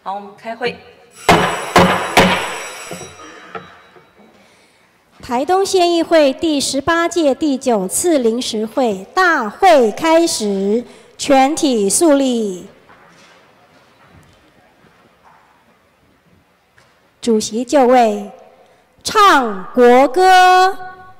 好，我们开会。 台东县议会第18届第9次临时会大会开始，全体肃立。主席就位，唱国歌。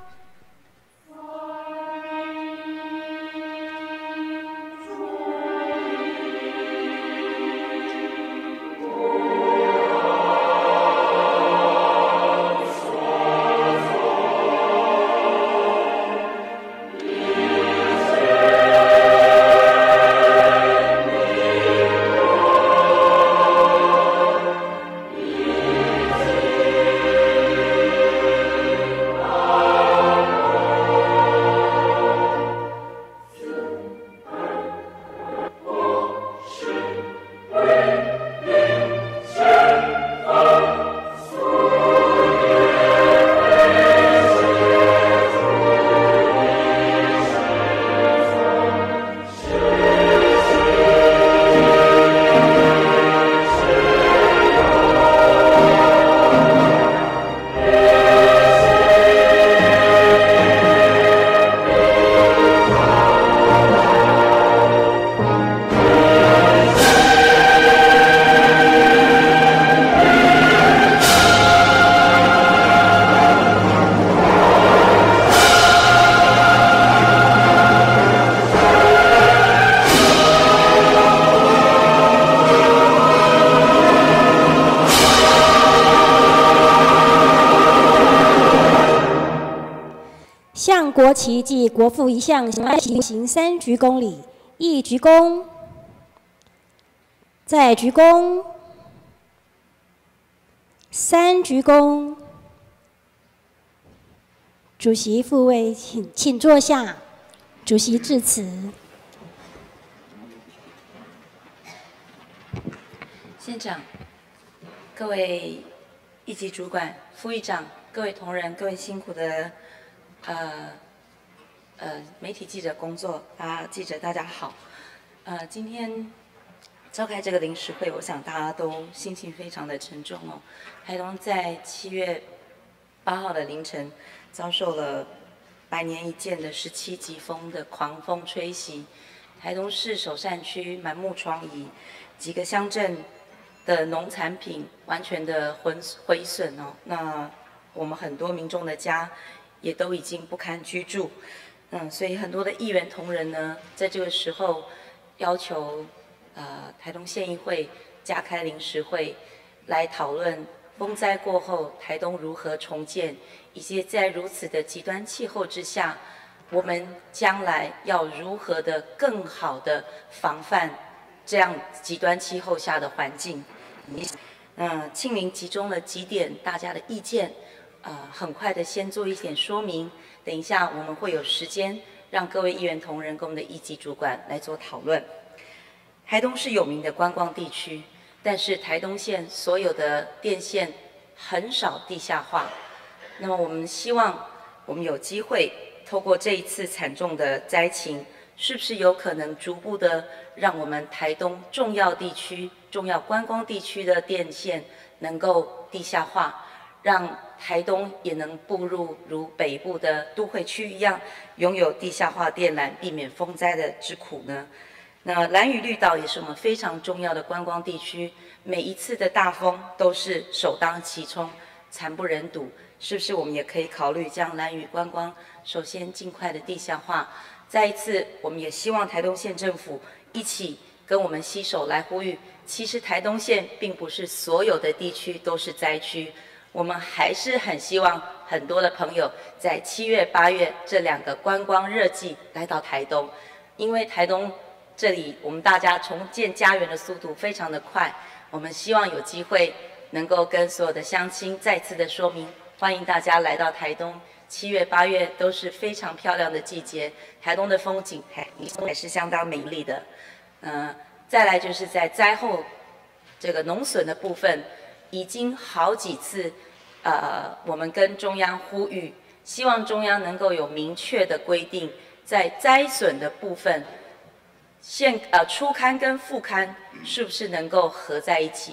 向国旗暨国父遗像行3鞠躬礼，1鞠躬，再鞠躬，3鞠躬。主席复位，请坐下。主席致辞。 县长、各位一级主管、副议长、各位同仁、各位辛苦的媒体记者工作记者大家好。今天召开这个临时会，我想大家都心情非常的沉重哦。台东在7月8号的凌晨遭受了100年一见的17级风的狂风吹袭，台东市首善区满目疮痍，几个乡镇的农产品完全的毁损哦。那我们很多民众的家也都已经不堪居住，所以很多的议员同仁呢，在这个时候要求台东县议会加开临时会，来讨论风灾过后台东如何重建，以及在如此的极端气候之下，我们将来要如何的更好的防范这样极端气候下的环境。庆明集中了几点大家的意见。很快的先做一点说明，等一下我们会有时间让各位议员同仁跟我们的一级主管来做讨论。台东是有名的观光地区，但是台东县所有的电线很少地下化。那么我们希望我们有机会透过这一次惨重的灾情，是不是有可能逐步的让我们台东重要地区、重要观光地区的电线能够地下化，让台东也能步入如北部的都会区一样，拥有地下化电缆，避免风灾的之苦呢？那兰屿绿岛也是我们非常重要的观光地区，每一次的大风都是首当其冲，惨不忍睹。是不是我们也可以考虑将兰屿观光首先尽快的地下化？再一次，我们也希望台东县政府一起跟我们携手来呼吁，其实台东县并不是所有的地区都是灾区。我们还是很希望很多的朋友在7月、8月这2个观光热季来到台东，因为台东这里我们大家重建家园的速度非常的快，我们希望有机会能够跟所有的乡亲再次的说明，欢迎大家来到台东。7月、8月都是非常漂亮的季节，台东的风景还是相当美丽的。再来就是在灾后这个农损的部分。已经好几次，我们跟中央呼吁，希望中央能够有明确的规定，在灾损的部分，初勘跟复勘是不是能够合在一起？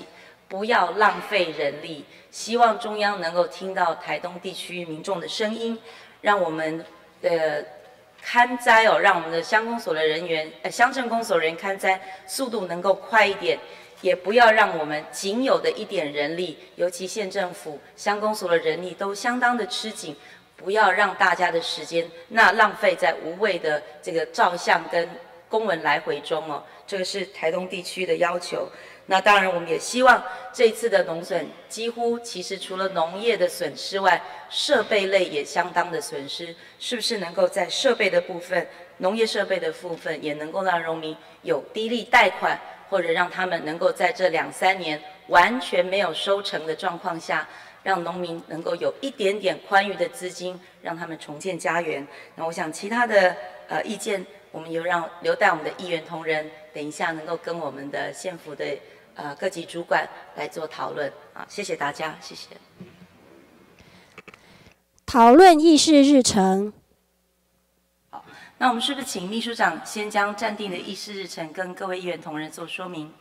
不要浪费人力。希望中央能够听到台东地区民众的声音，让我们的勘灾让我们的乡公所的人员、乡镇公所人员勘灾速度能够快一点。也不要让我们仅有的一点人力，尤其县政府、乡公所的人力都相当的吃紧，不要让大家的时间浪费在无谓的这个照相跟公文来回中哦。这个是台东地区的要求。那当然，我们也希望这一次的农损几乎其实除了农业的损失外，设备类也相当的损失，是不是能够在设备的部分、农业设备的部分，也能够让农民有低利贷款？或者让他们能够在这2、3年完全没有收成的状况下，让农民能够有一点点宽裕的资金，让他们重建家园。那我想其他的意见，我们留待我们的议员同仁，等一下能够跟我们的县府的各级主管来做讨论啊。谢谢大家，谢谢。 讨论议事日程。 那我们是不是请秘书长先将暂定的议事日程跟各位议员同仁做说明？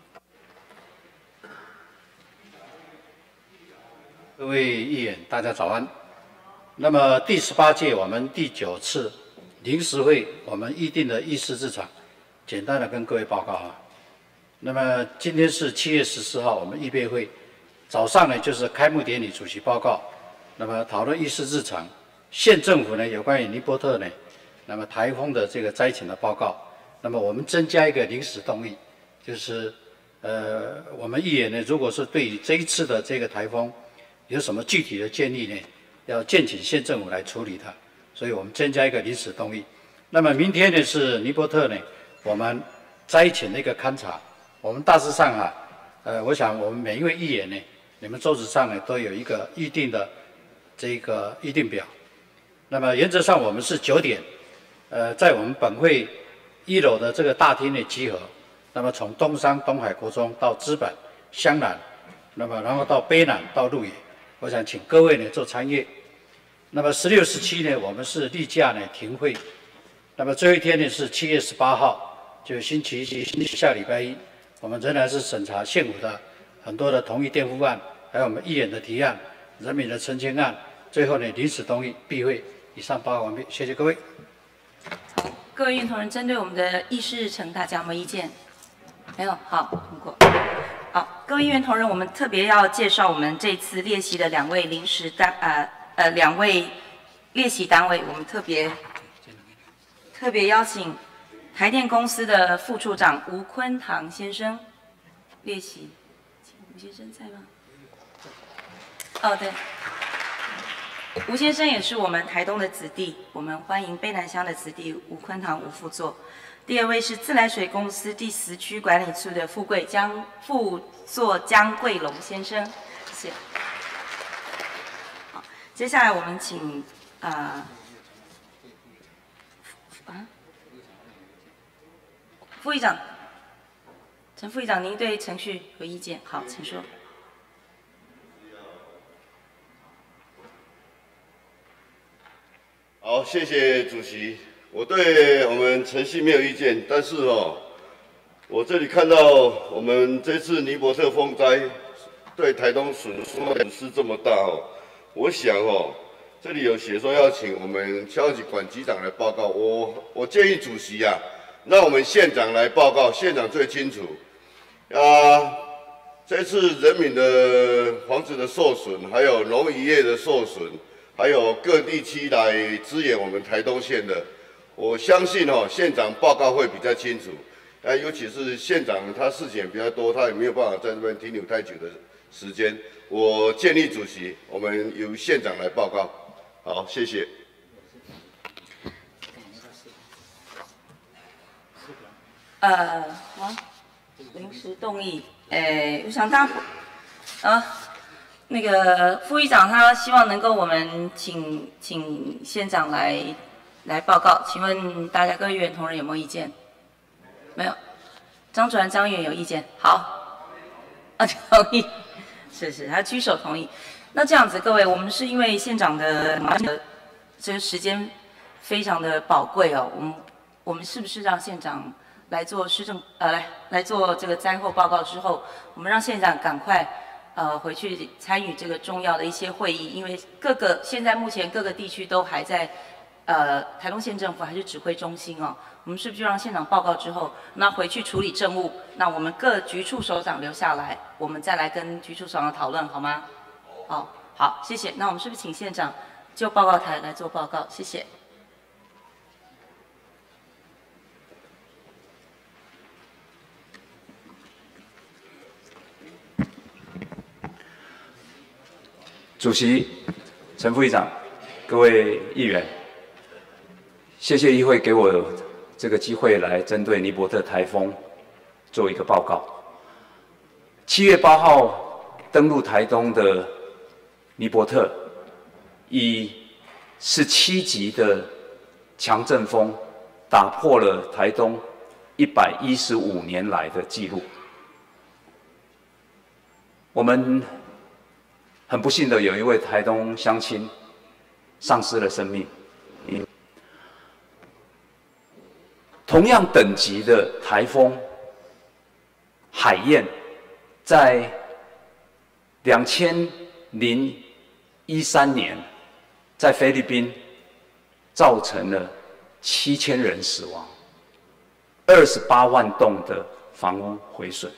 各位议员，大家早安。那么第18届我们第9次临时会，我们议定的议事日程，简单的跟各位报告啊。那么今天是7月14号，我们预备会早上呢就是开幕典礼主席报告，那么讨论议事日程，县政府呢有关于尼波特呢。那么台风的这个灾情的报告，那么我们增加一个临时动议，就是我们议员呢，如果是对于这一次的这个台风有什么具体的建议呢，要建请县政府来处理它，所以我们增加一个临时动议。那么明天呢是尼波特呢，我们灾情的一个勘察，我们大致上我想我们每一位议员呢，你们桌子上呢都有一个预定的这个预定表。那么原则上我们是9点。在我们本会1楼的这个大厅内集合，那么从东山东海国中到资本、香兰，那么然后到卑南到鹿野，我想请各位呢做参阅。那么16、17呢，我们是例假呢停会。那么最后一天呢是7月18号，就星期一，下礼拜一，我们仍然是审查县府的很多的同意垫付案，还有我们议员的提案、人民的澄清案，最后呢临时动议闭会。以上报告完毕，谢谢各位。 好，各位议员同仁，针对我们的议事日程，大家有没有意见？没有，好，通过。好，各位议员同仁，我们特别要介绍我们这次列席的2位2位列席单位，我们特别邀请台电公司的副处长吴坤堂先生列席。请吴先生在吗？哦，对。吴先生也是我们台东的子弟，我们欢迎卑南乡的子弟吴坤堂吴副座。第2位是自来水公司第10区管理处的副座江贵龙先生，谢谢。好，接下来我们请副议长陈副议长，您对程序有意见？好，请说。 好，谢谢主席。我对我们程序没有意见，但是我这里看到我们这次尼伯特风灾对台东损失这么大我想这里有写说要请我们消防管局长来报告，我建议主席让我们县长来报告，县长最清楚。这次人民的房子的受损，还有农渔业的受损。还有各地区来支援我们台东县的，我相信县长报告会比较清楚。尤其是县长他事情也比较多，他也没有办法在这边停留太久的时间。我建议主席，我们由县长来报告。好，谢谢。 好，临时动议，我想大家那个副议长他希望能够我们请县长来报告，请问大家各位议员同仁有没有意见？没有。张主任张议员有意见？好，同意，是，他举手同意。那这样子，各位，我们是因为县长的这个时间非常的宝贵我们是不是让县长来做施政来做这个灾后报告之后，我们让县长赶快回去参与这个重要的一些会议，因为现在目前各个地区都还在台东县政府还是指挥中心哦。我们是不是就让县长报告之后，那回去处理政务，那我们各局处首长留下来，我们再来跟局处首长讨论好吗？哦，好，谢谢。那我们是不是请县长就报告台来做报告？谢谢。 主席、陈副议长、各位议员，谢谢议会给我这个机会来针对尼伯特台风做一个报告。7月8号登陆台东的尼伯特，以17级的强阵风打破了台东115年来的纪录。我们很不幸的有一位台东乡亲丧失了生命。同样等级的台风海燕，在2013年在菲律宾造成了7000人死亡，28万栋的房屋毁损。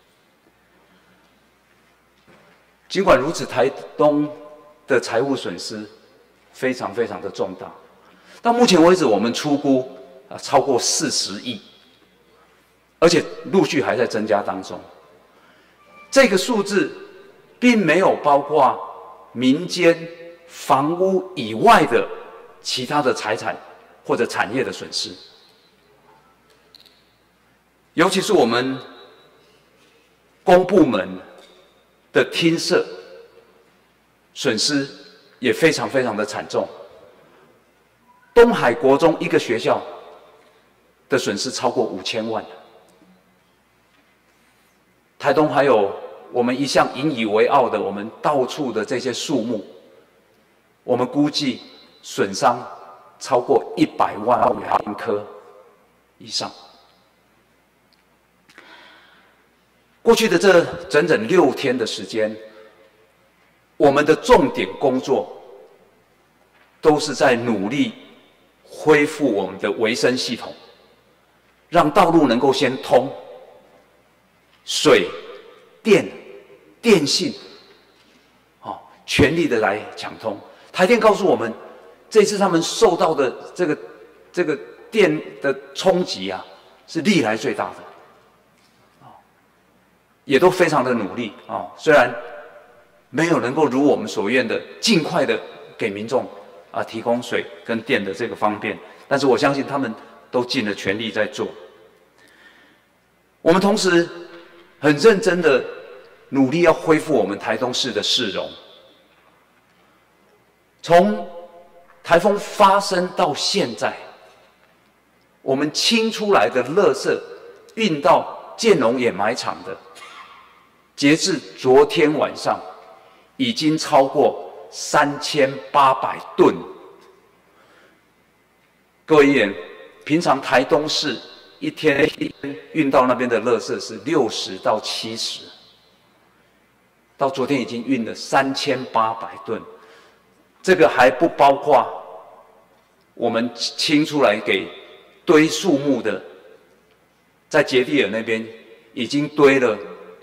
尽管如此，台东的财务损失非常的重大。到目前为止，我们初估超过40亿，而且陆续还在增加当中。这个数字并没有包括民间房屋以外的其他的财产或者产业的损失，尤其是我们公部门的厅舍损失也非常的惨重。东海国中一个学校的损失超过5000万。台东还有我们一向引以为傲的我们到处的这些树木，我们估计损伤超过100万元棵以上。过去的这整整6天的时间，我们的重点工作都是在努力恢复我们的维生系统，让道路能够先通，水、电、电信，全力的来抢通。台电告诉我们，这次他们受到的这个电的冲击啊，是历来最大的。也都非常的努力虽然没有能够如我们所愿的尽快的给民众提供水跟电的这个方便，但是我相信他们都尽了全力在做。我们同时很认真的努力要恢复我们台东市的市容。从台风发生到现在，我们清出来的垃圾运到建农掩埋场的，截至昨天晚上，已经超过3800吨。各位议员，平常台东市一天运到那边的垃圾是60到70，到昨天已经运了3800吨，这个还不包括我们清出来给堆树木的，在杰地尔那边已经堆了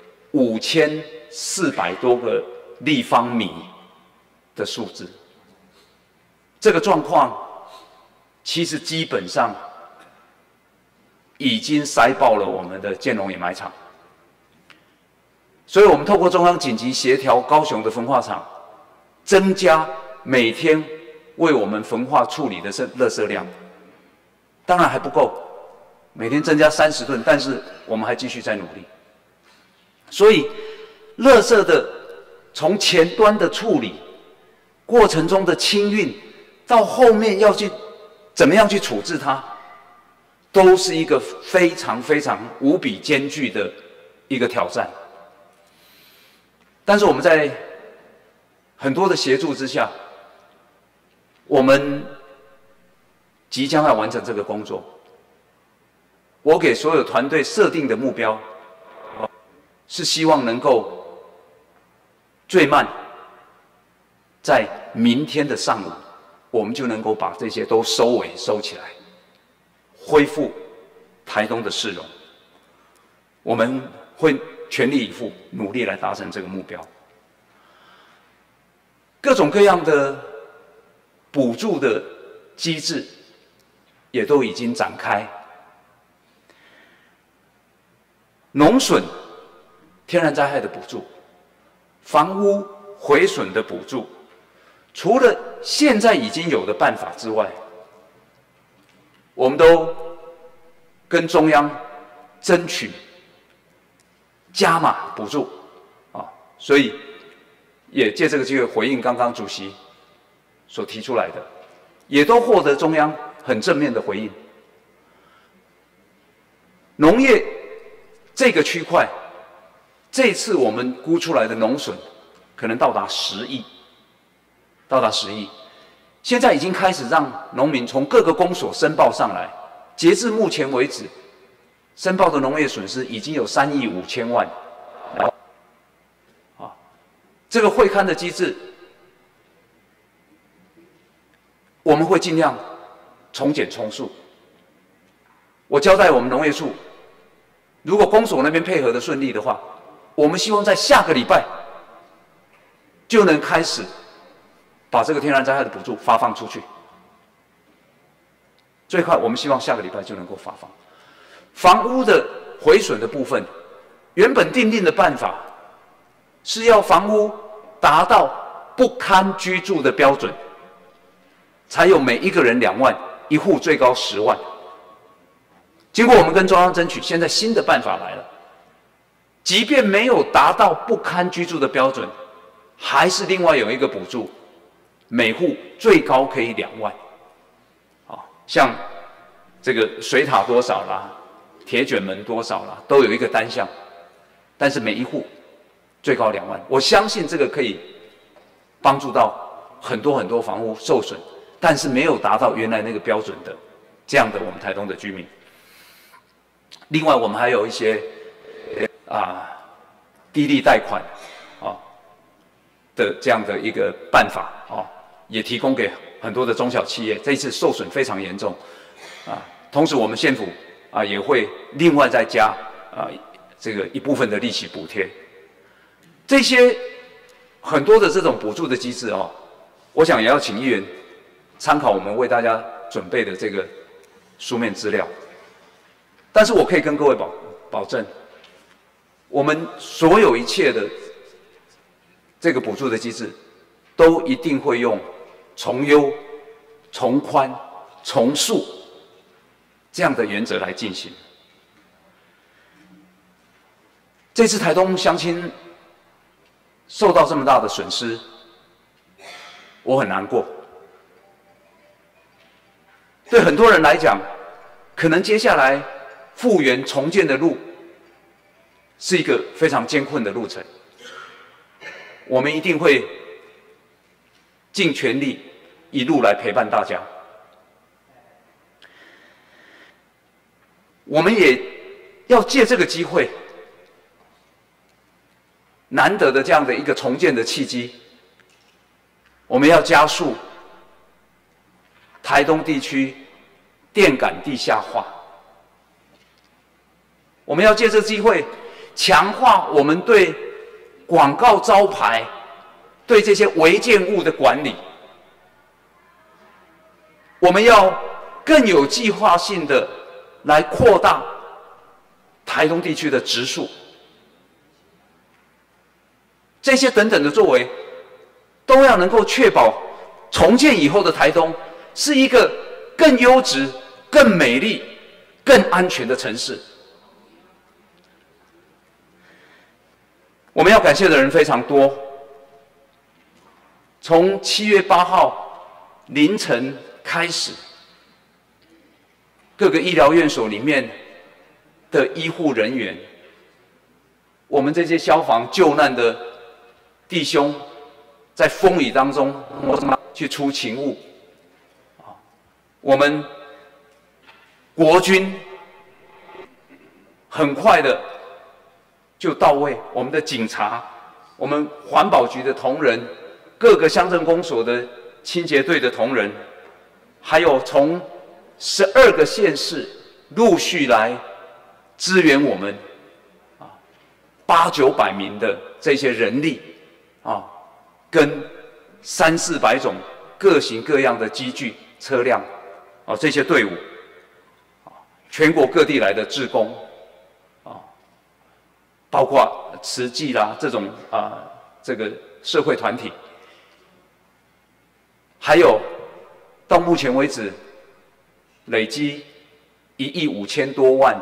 5400多个立方米的数字。这个状况其实基本上已经塞爆了我们的建农掩埋场，所以我们透过中央紧急协调高雄的焚化厂，增加每天为我们焚化处理的垃圾量，当然还不够，每天增加30吨，但是我们还继续在努力。所以，垃圾的从前端的处理过程中的清运，到后面要去怎么样去处置它，都是一个非常无比艰巨的一个挑战。但是我们在很多的协助之下，我们即将要完成这个工作。我给所有团队设定的目标，是希望能够最慢在明天的上午，我们就能够把这些都收起来，恢复台东的市容。我们会全力以赴，努力来达成这个目标。各种各样的补助的机制也都已经展开。农损、天然灾害的补助、房屋毁损的补助，除了现在已经有的办法之外，我们都跟中央争取加码补助啊，所以也借这个机会回应刚刚主席所提出来的，也都获得中央很正面的回应。农业这个区块，这次我们估出来的农损可能到达10亿，现在已经开始让农民从各个公所申报上来，截至目前为止，申报的农业损失已经有3亿5千万。这个会勘的机制，我们会尽量从简从速。我交代我们农业处，如果公所那边配合的顺利的话，我们希望在下个礼拜就能开始把这个天然灾害的补助发放出去。最快我们希望下个礼拜就能够发放。房屋的毁损的部分，原本订定的办法是要房屋达到不堪居住的标准，才有每一个人2万，一户最高10万。经过我们跟中央争取，现在新的办法来了，即便没有达到不堪居住的标准，还是另外有一个补助，每户最高可以2万。像这个水塔多少啦，铁卷门多少啦，都有一个单项，但是每一户最高2万。我相信这个可以帮助到很多房屋受损，但是没有达到原来那个标准的这样的我们台东的居民。另外，我们还有一些低利贷款的这样的一个办法也提供给很多的中小企业，这一次受损非常严重同时我们县府也会另外再加这个一部分的利息补贴。这些很多的这种补助的机制我想也要请议员参考我们为大家准备的这个书面资料。但是我可以跟各位保证，我们所有一切的这个补助的机制，都一定会用从优、从宽、从速这样的原则来进行。这次台东乡亲受到这么大的损失，我很难过。对很多人来讲，可能接下来复原重建的路是一个非常艰困的路程。我们一定会尽全力一路来陪伴大家。我们也要借这个机会，难得的这样的一个重建的契机，我们要加速台东地区电感地下化。我们要借这个机会，强化我们对广告招牌、对这些违建物的管理。我们要更有计划性的来扩大台东地区的植树。这些等等的作为，都要能够确保重建以后的台东是一个更优质、更美丽、更安全的城市。我们要感谢的人非常多，从7月8号凌晨开始，各个医疗院所里面的医护人员，我们这些消防救难的弟兄，在风雨当中去出勤务，我们国军很快的就到位，我们的警察我们环保局的同仁，各个乡镇公所的清洁队的同仁，还有从12个县市陆续来支援我们800-900名的这些人力跟300-400种各型各样的机具车辆这些队伍，全国各地来的志工包括慈济啦这种这个社会团体，还有到目前为止累积1亿5千多万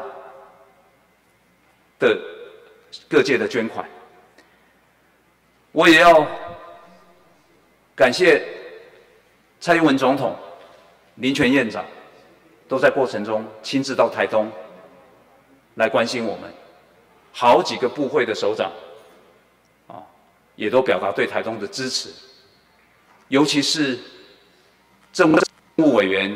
的各界的捐款。我也要感谢蔡英文总统、林全院长，都在过程中亲自到台东来关心我们。好几个部会的首长也都表达对台东的支持，尤其是政务委员、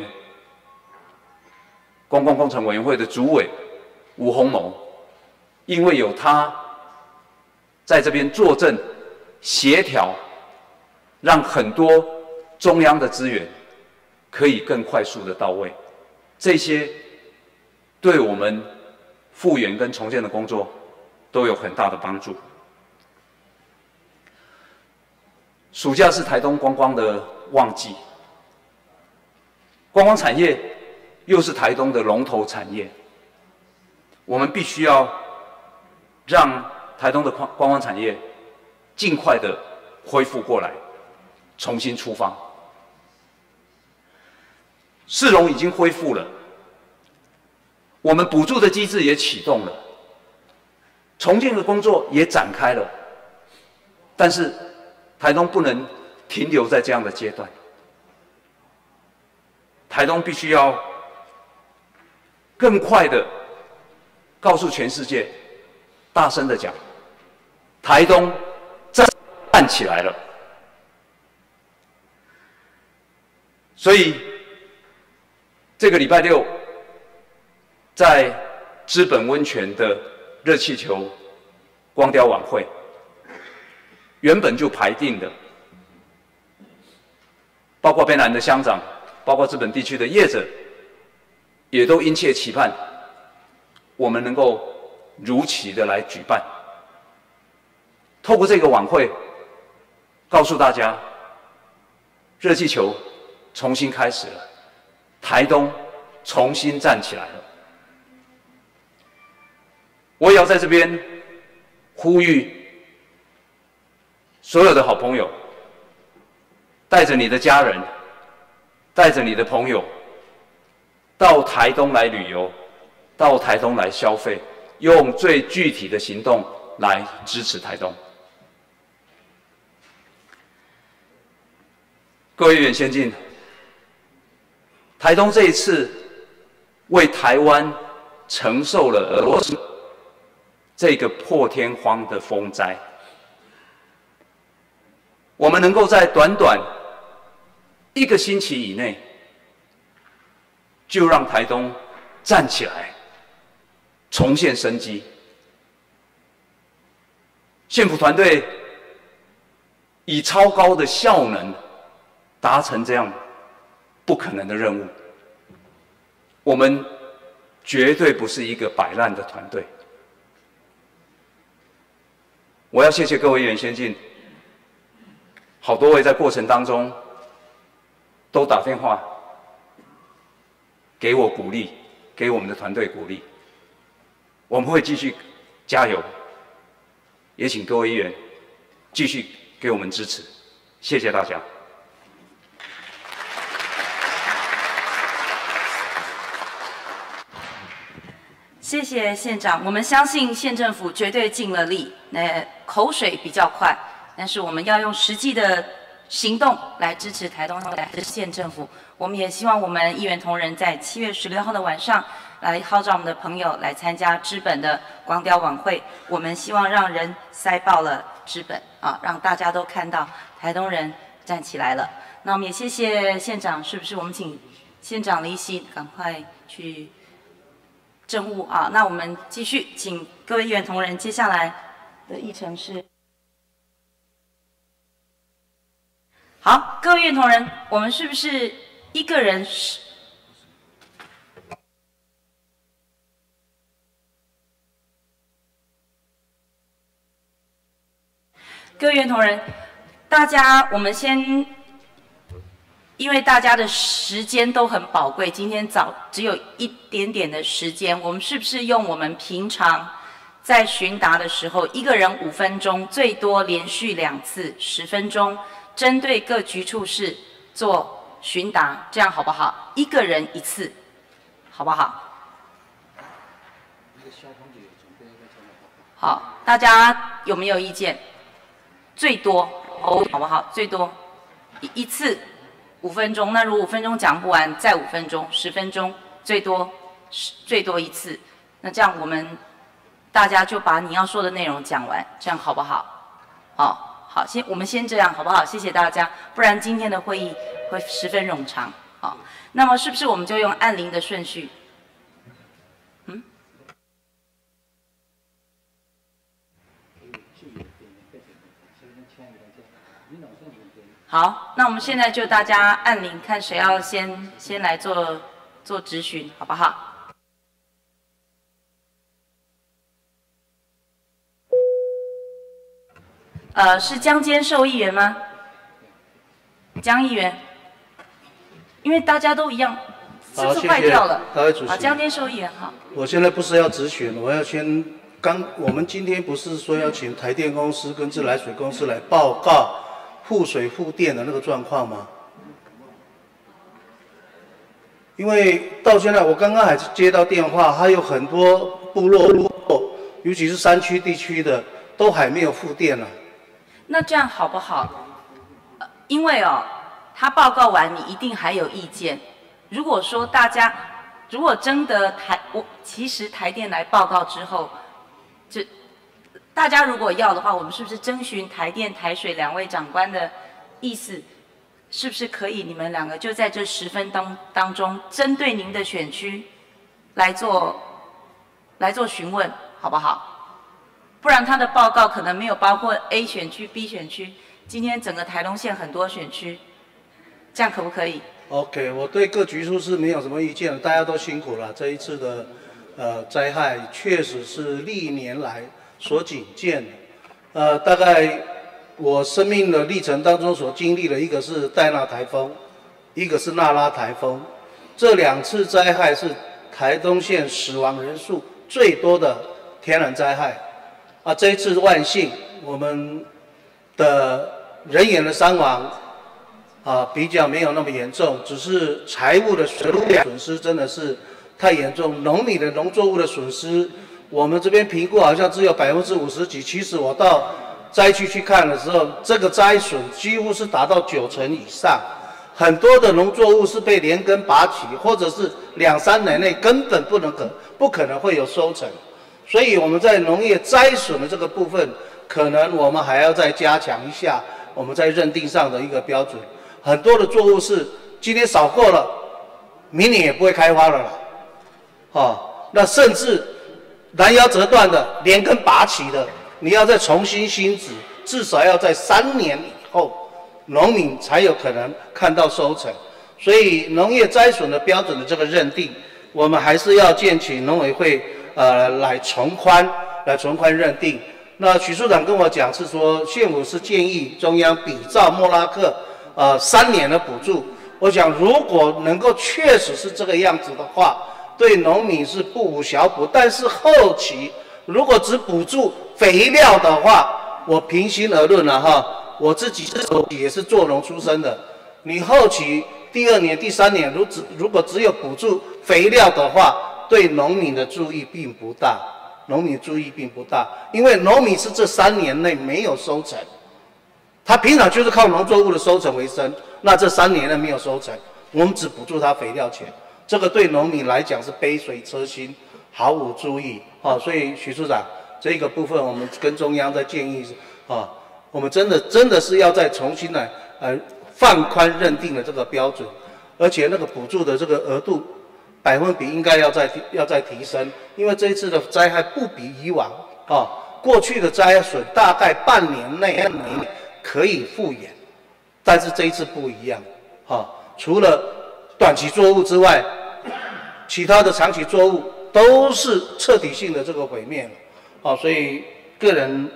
公共工程委员会的主委吴鸿谋，因为有他在这边坐镇协调，让很多中央的资源可以更快速的到位，这些对我们复原跟重建的工作都有很大的帮助。暑假是台东观光的旺季，观光产业又是台东的龙头产业，我们必须要让台东的观光产业尽快的恢复过来，重新出发。市容已经恢复了，我们补助的机制也启动了，重建的工作也展开了，但是台东不能停留在这样的阶段，台东必须要更快的告诉全世界，大声的讲，台东站起来了。所以这个礼拜六在知本温泉的热气球光雕晚会，原本就排定的，包括卑南的乡长，包括知本地区的业者，也都殷切期盼我们能够如期的来举办。透过这个晚会，告诉大家，热气球重新开始了，台东重新站起来了。我也要在这边呼吁所有的好朋友，带着你的家人，带着你的朋友，到台东来旅游，到台东来消费，用最具体的行动来支持台东。各位议员先进，台东这一次为台湾承受了俄罗斯这个破天荒的风灾，我们能够在短短1个星期以内，就让台东站起来，重现生机。县府团队以超高的效能达成这样不可能的任务，我们绝对不是一个摆烂的团队。我要谢谢各位议员先进，好多位在过程当中都打电话给我鼓励，给我们的团队鼓励。我们会继续加油，也请各位议员继续给我们支持，谢谢大家。 谢谢县长，我们相信县政府绝对尽了力，口水比较快，但是我们要用实际的行动来支持台东的县政府。我们也希望我们议员同仁在7月16号的晚上来号召我们的朋友来参加知本的光雕晚会。我们希望让人塞爆了知本让大家都看到台东人站起来了。那我们也谢谢县长，是不是我们请县长离席，赶快去政务那我们继续，请各位议员同仁，接下来的议程是。 好，各位院同仁，我们是不是一个人各位院同仁，大家我们先，因为大家的时间都很宝贵，今天只有一点点的时间，我们是不是用我们平常在询答的时候，一个人5分钟，最多连续2次10分钟，针对各局处室做询答，这样好不好？一个人1次，好不好？好，大家有没有意见？最多好不好？最多一次5分钟。那如果5分钟讲不完，再5分钟、10分钟，最多1次。那这样大家就把你要说的内容讲完，这样好不好？好，我们先这样好不好？谢谢大家，不然今天的会议会十分冗长。好，那么是不是我们就用按铃的顺序？好，那我们现在就大家按铃，看谁要先来做质询，好不好？是江坚寿议员吗？江议员，因为大家都一样，是不是坏掉了？ 各位主席。 好，江坚寿议员好。 我现在不是要质询，我要我们今天不是说要请台电公司跟自来水公司来报告复水复电的那个状况吗？因为到现在我刚刚还接到电话，还有很多部落，尤其是山区地区的，都还没有复电呢。 那这样好不好？因为他报告完，你一定还有意见。如果说如果真的其实台电来报告之后，大家如果要的话，我们是不是征询台电、台水2位长官的意思？是不是可以？你们2个就在这10分当中，针对您的选区来做询问，好不好？不然他的报告可能没有包括 A 选区、B 选区，今天整个台东县很多选区，这样可不可以 ？OK， 我对各局处是没有什么意见，大家都辛苦了。这一次的灾害确实是历年来所仅见的。大概我生命的历程当中所经历的，一个是戴娜台风，一个是娜拉台风，这2次灾害是台东县死亡人数最多的天然灾害。这一次万幸，我们的人员的伤亡比较没有那么严重，只是财务的损失真的是太严重。农民的农作物的损失，我们这边评估好像只有50%几，其实我到灾区去看的时候，这个灾损几乎是达到90%以上。很多的农作物是被连根拔起，或者是2、3年内根本不可能会有收成。所以我们在农业灾损的这个部分，可能我们还要再加强一下我们在认定上的一个标准。很多的作物是今天扫过了，明年也不会开花了啦。那甚至拦腰折断的、连根拔起的，你要再重新新植，至少要在3年以后，农民才有可能看到收成。所以农业灾损的标准的这个认定，我们还是要建请农委会来从宽认定。那许处长跟我讲是说，县府是建议中央比照莫拉克3年的补助。我想如果能够确实是这个样子的话，对农民是不无小补。但是后期如果只补助肥料的话，我平心而论我自己也是做农出身的，你后期第2年、第3年如果只有补助肥料的话，对农民的注意并不大。因为农民是这3年内没有收成，他平常就是靠农作物的收成为生，那这3年内没有收成，我们只补助他肥料钱，这个对农民来讲是杯水车薪，毫无注意所以许处长，这个部分我们跟中央在建议我们真的是要再重新来放宽认定的这个标准，而且那个补助的这个额度百分比应该要再提升，因为这一次的灾害不比以往过去的灾损大概半年内可以复原但是这一次不一样，除了短期作物之外，其他的长期作物都是彻底性的这个毁灭了，所以个人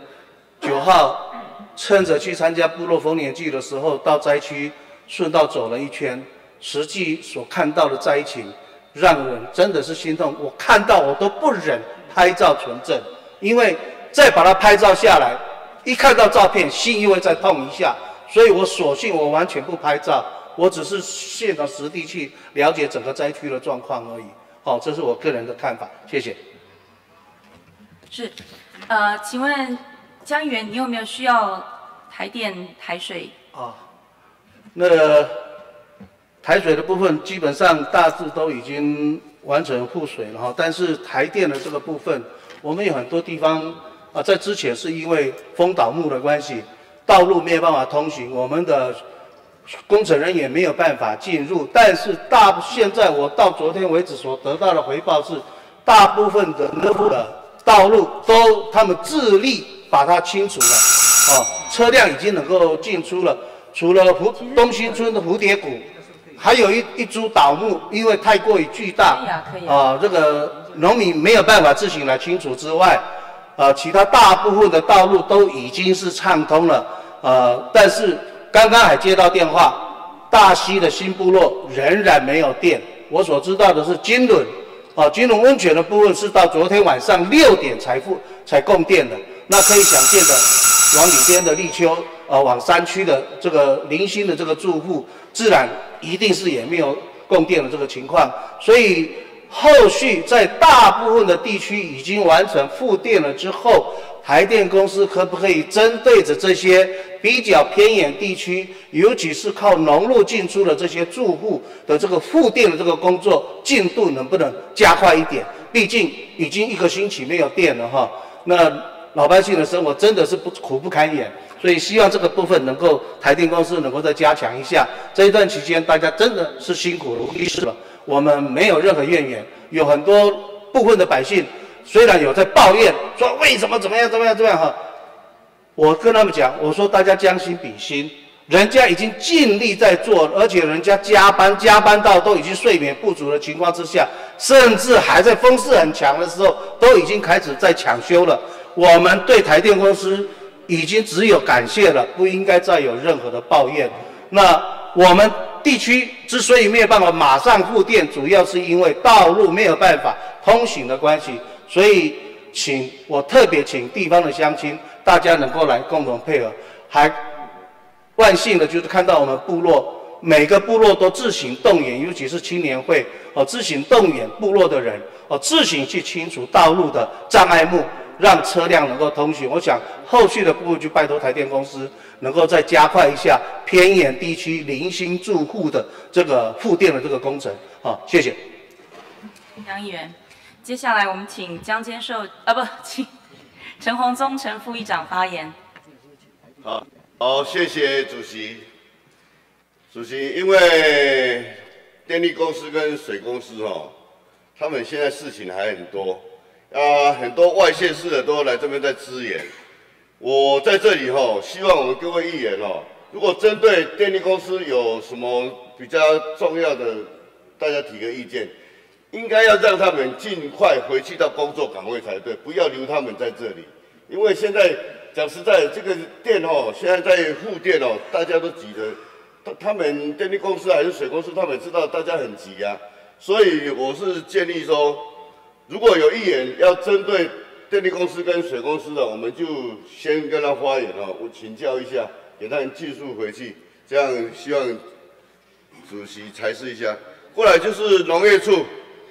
9号趁着去参加部落丰年祭的时候，到灾区顺道走了一圈，实际所看到的灾情，让人真的是心痛。我看到我都不忍拍照存证，因为再把它拍照下来，一看到照片，心又会再痛一下，所以我索性我完全不拍照，我只是现场实地去了解整个灾区的状况而已。这是我个人的看法，谢谢。 是，请问江议员，你有没有需要台电台水？ 那个台水的部分基本上大致都已经完成复水了哈，但是台电的这个部分，我们有很多地方在之前是因为封岛木的关系，道路没有办法通行，我们的工程人员没有办法进入，但是现在我到昨天为止所得到的回报是，大部分的道路都他们自力把它清除了，车辆已经能够进出了。除了东兴村的蝴蝶谷，还有一株倒木，因为太过于巨大，这个农民没有办法自行来清除之外，其他大部分的道路都已经是畅通了，但是刚刚还接到电话，大溪的新部落仍然没有电。我所知道的是金轮温泉的部分是到昨天晚上6点才供电的，那可以想见的，往里边的立秋。往山区的这个零星的这个住户，自然一定是也没有供电的这个情况，所以后续在大部分的地区已经完成复电了之后，台电公司可不可以针对着这些比较偏远地区，尤其是靠农路进出的这些住户的这个复电的这个工作进度能不能加快一点？毕竟已经1个星期没有电了哈，那老百姓的生活真的是苦不堪言。所以希望这个部分能够台电公司能够再加强一下。这一段期间，大家真的是辛苦了，我们没有任何怨言。有很多部分的百姓虽然有在抱怨，说为什么怎么样哈，我跟他们讲，我说大家将心比心，人家已经尽力在做，而且人家加班到都已经睡眠不足的情况之下，甚至还在风势很强的时候，都已经开始在抢修了。我们对台电公司已经只有感谢了，不应该再有任何的抱怨。那我们地区之所以没有办法马上复电，主要是因为道路没有办法通行的关系，所以我特别请地方的乡亲，大家能够来共同配合。还万幸的就是看到我们部落每个部落都自行动员，尤其是青年会自行动员部落的人自行去清除道路的障碍物，让车辆能够通行。我想后续的部分就拜托台电公司能够再加快一下偏远地区零星住户的这个复电的这个工程。谢谢。 杨议员，接下来我们请江坚寿请陈鸿宗陈副议长发言。 好，谢谢主席。主席，因为电力公司跟水公司他们现在事情还很多。很多外县市的都来这边在支援。我在这里希望我们各位议员如果针对电力公司有什么比较重要的，大家提个意见，应该要让他们尽快回去到工作岗位才对，不要留他们在这里。因为现在讲实在，这个电现在在复电大家都急着，他们电力公司还是水公司，他们知道大家很急啊，所以我是建议说，如果有议员要针对电力公司跟水公司的，我们就先跟他发言我请教一下，给他们技术回去，这样希望主席裁示一下。过来就是农业处，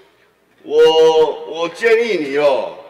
我建议你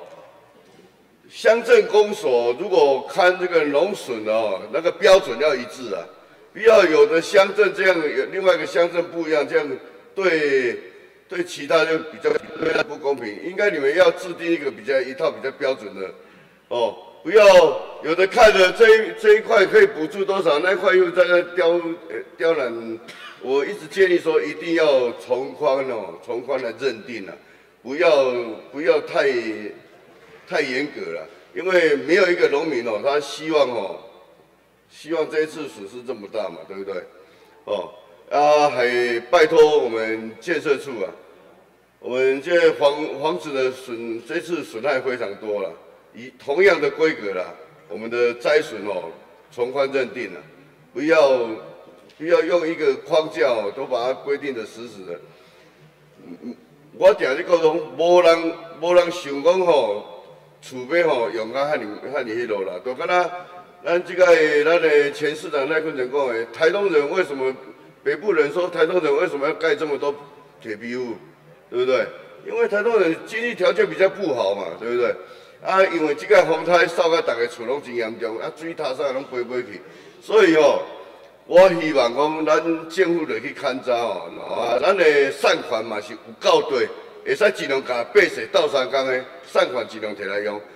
乡镇公所如果看这个农损那个标准要一致啊，不要有的乡镇这样，有另外一个乡镇不一样，这样对其他就比较对他不公平。应该你们要制定一套比较标准的不要有的看着这一块可以补助多少，那一块又在那刁难。我一直建议说，一定要从宽来认定不要太严格了，因为没有一个农民他希望希望这一次损失这么大嘛，对不对？哦，还拜托我们建设处啊，我们这房子的这次损害非常多了，以同样的规格啦，我们的灾损从宽认定了，不要用一个框架都把它规定的死死的。我定咧讲，无人想讲厝要用到遐尼迄落啦，就敢若咱咱的前市长赖坤成讲的，台东人为什么北部人说台东人为什么要盖这么多铁皮屋，对不对？因为台东人经济条件比较不好嘛，对不对？因为这个风台扫到大家厝拢真严重，水塔啥拢飞去，所以我希望讲咱政府就去看查咱的善款嘛是有够多，会使尽量甲八岁到3工的善款尽量摕来用，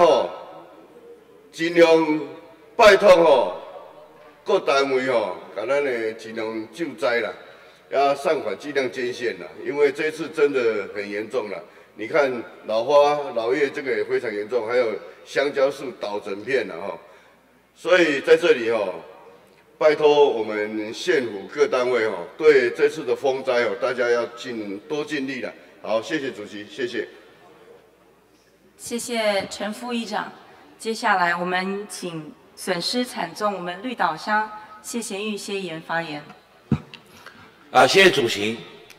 尽量拜托各单位甲咱的尽量救灾啦，善款尽量捐献啦，因为这次真的很严重啦。你看老花、老叶这个也非常严重，还有香蕉树倒整片了所以在这里拜托我们县府各单位对这次的风灾大家要多尽力了。好，谢谢主席，谢谢。 谢谢陈副议长。接下来我们请损失惨重我们绿岛乡谢贤玉谢议员发言。 谢谢主席。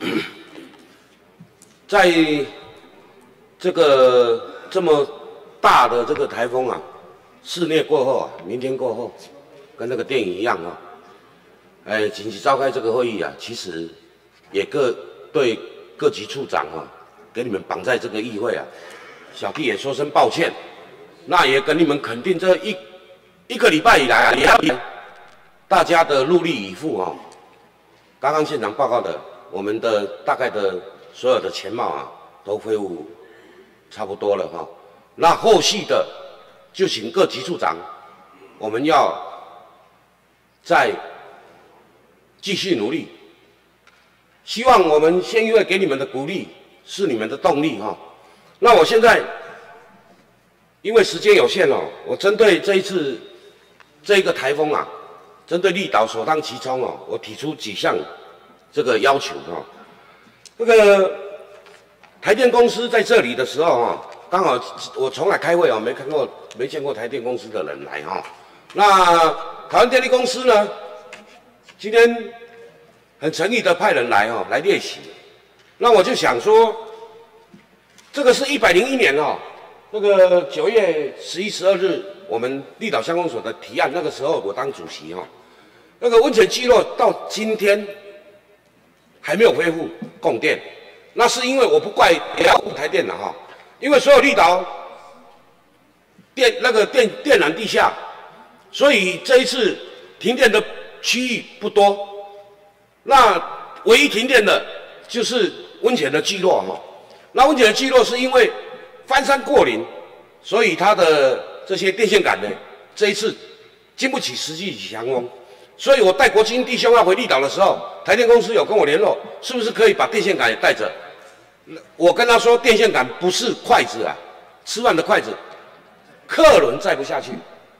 在这个这么大的这个台风肆虐过后明天过后，跟那个电影一样紧急召开这个会议其实也对各级处长给你们绑在这个议会小弟也说声抱歉。那也跟你们肯定这一个礼拜以来也要大家的努力以赴刚刚现场报告的，我们的大概的所有的钱貌都恢复差不多了那后续的就请各级处长，我们要再继续努力。希望我们县议会给你们的鼓励是你们的动力那我现在因为时间有限我针对这一次这一个台风针对绿岛首当其冲我提出几项这个要求这个台电公司在这里的时候刚好我从来开会没见过台电公司的人来那台湾电力公司呢，今天很诚意的派人来来练习。那我就想说，这个是101年那个9月11、12日，我们绿岛乡公所的提案，那个时候我当主席那个温泉聚落到今天还没有恢复供电，那是因为我不怪台电了因为所有绿岛电缆地下，所以这一次停电的区域不多，那唯一停电的就是温泉的聚落那温泉的聚落是因为翻山过岭，所以它的这些电线杆呢，这一次经不起实际强风，所以我带国军弟兄要回绿岛的时候，台电公司有跟我联络，是不是可以把电线杆也带着？我跟他说，电线杆不是筷子吃饭的筷子，客轮载不下去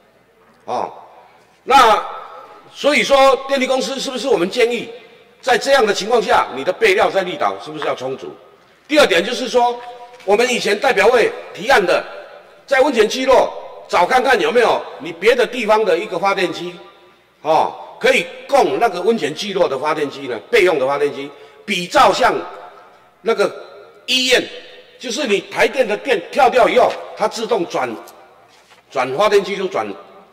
那所以说电力公司是不是我们建议，在这样的情况下，你的备料在绿岛是不是要充足？第二点就是说，我们以前代表会提案的，在温泉聚落找看看有没有你别的地方的一个发电机，可以供那个温泉聚落的发电机呢，备用的发电机，比照像那个医院，就是你台电的电跳掉以后，它自动转发电机就转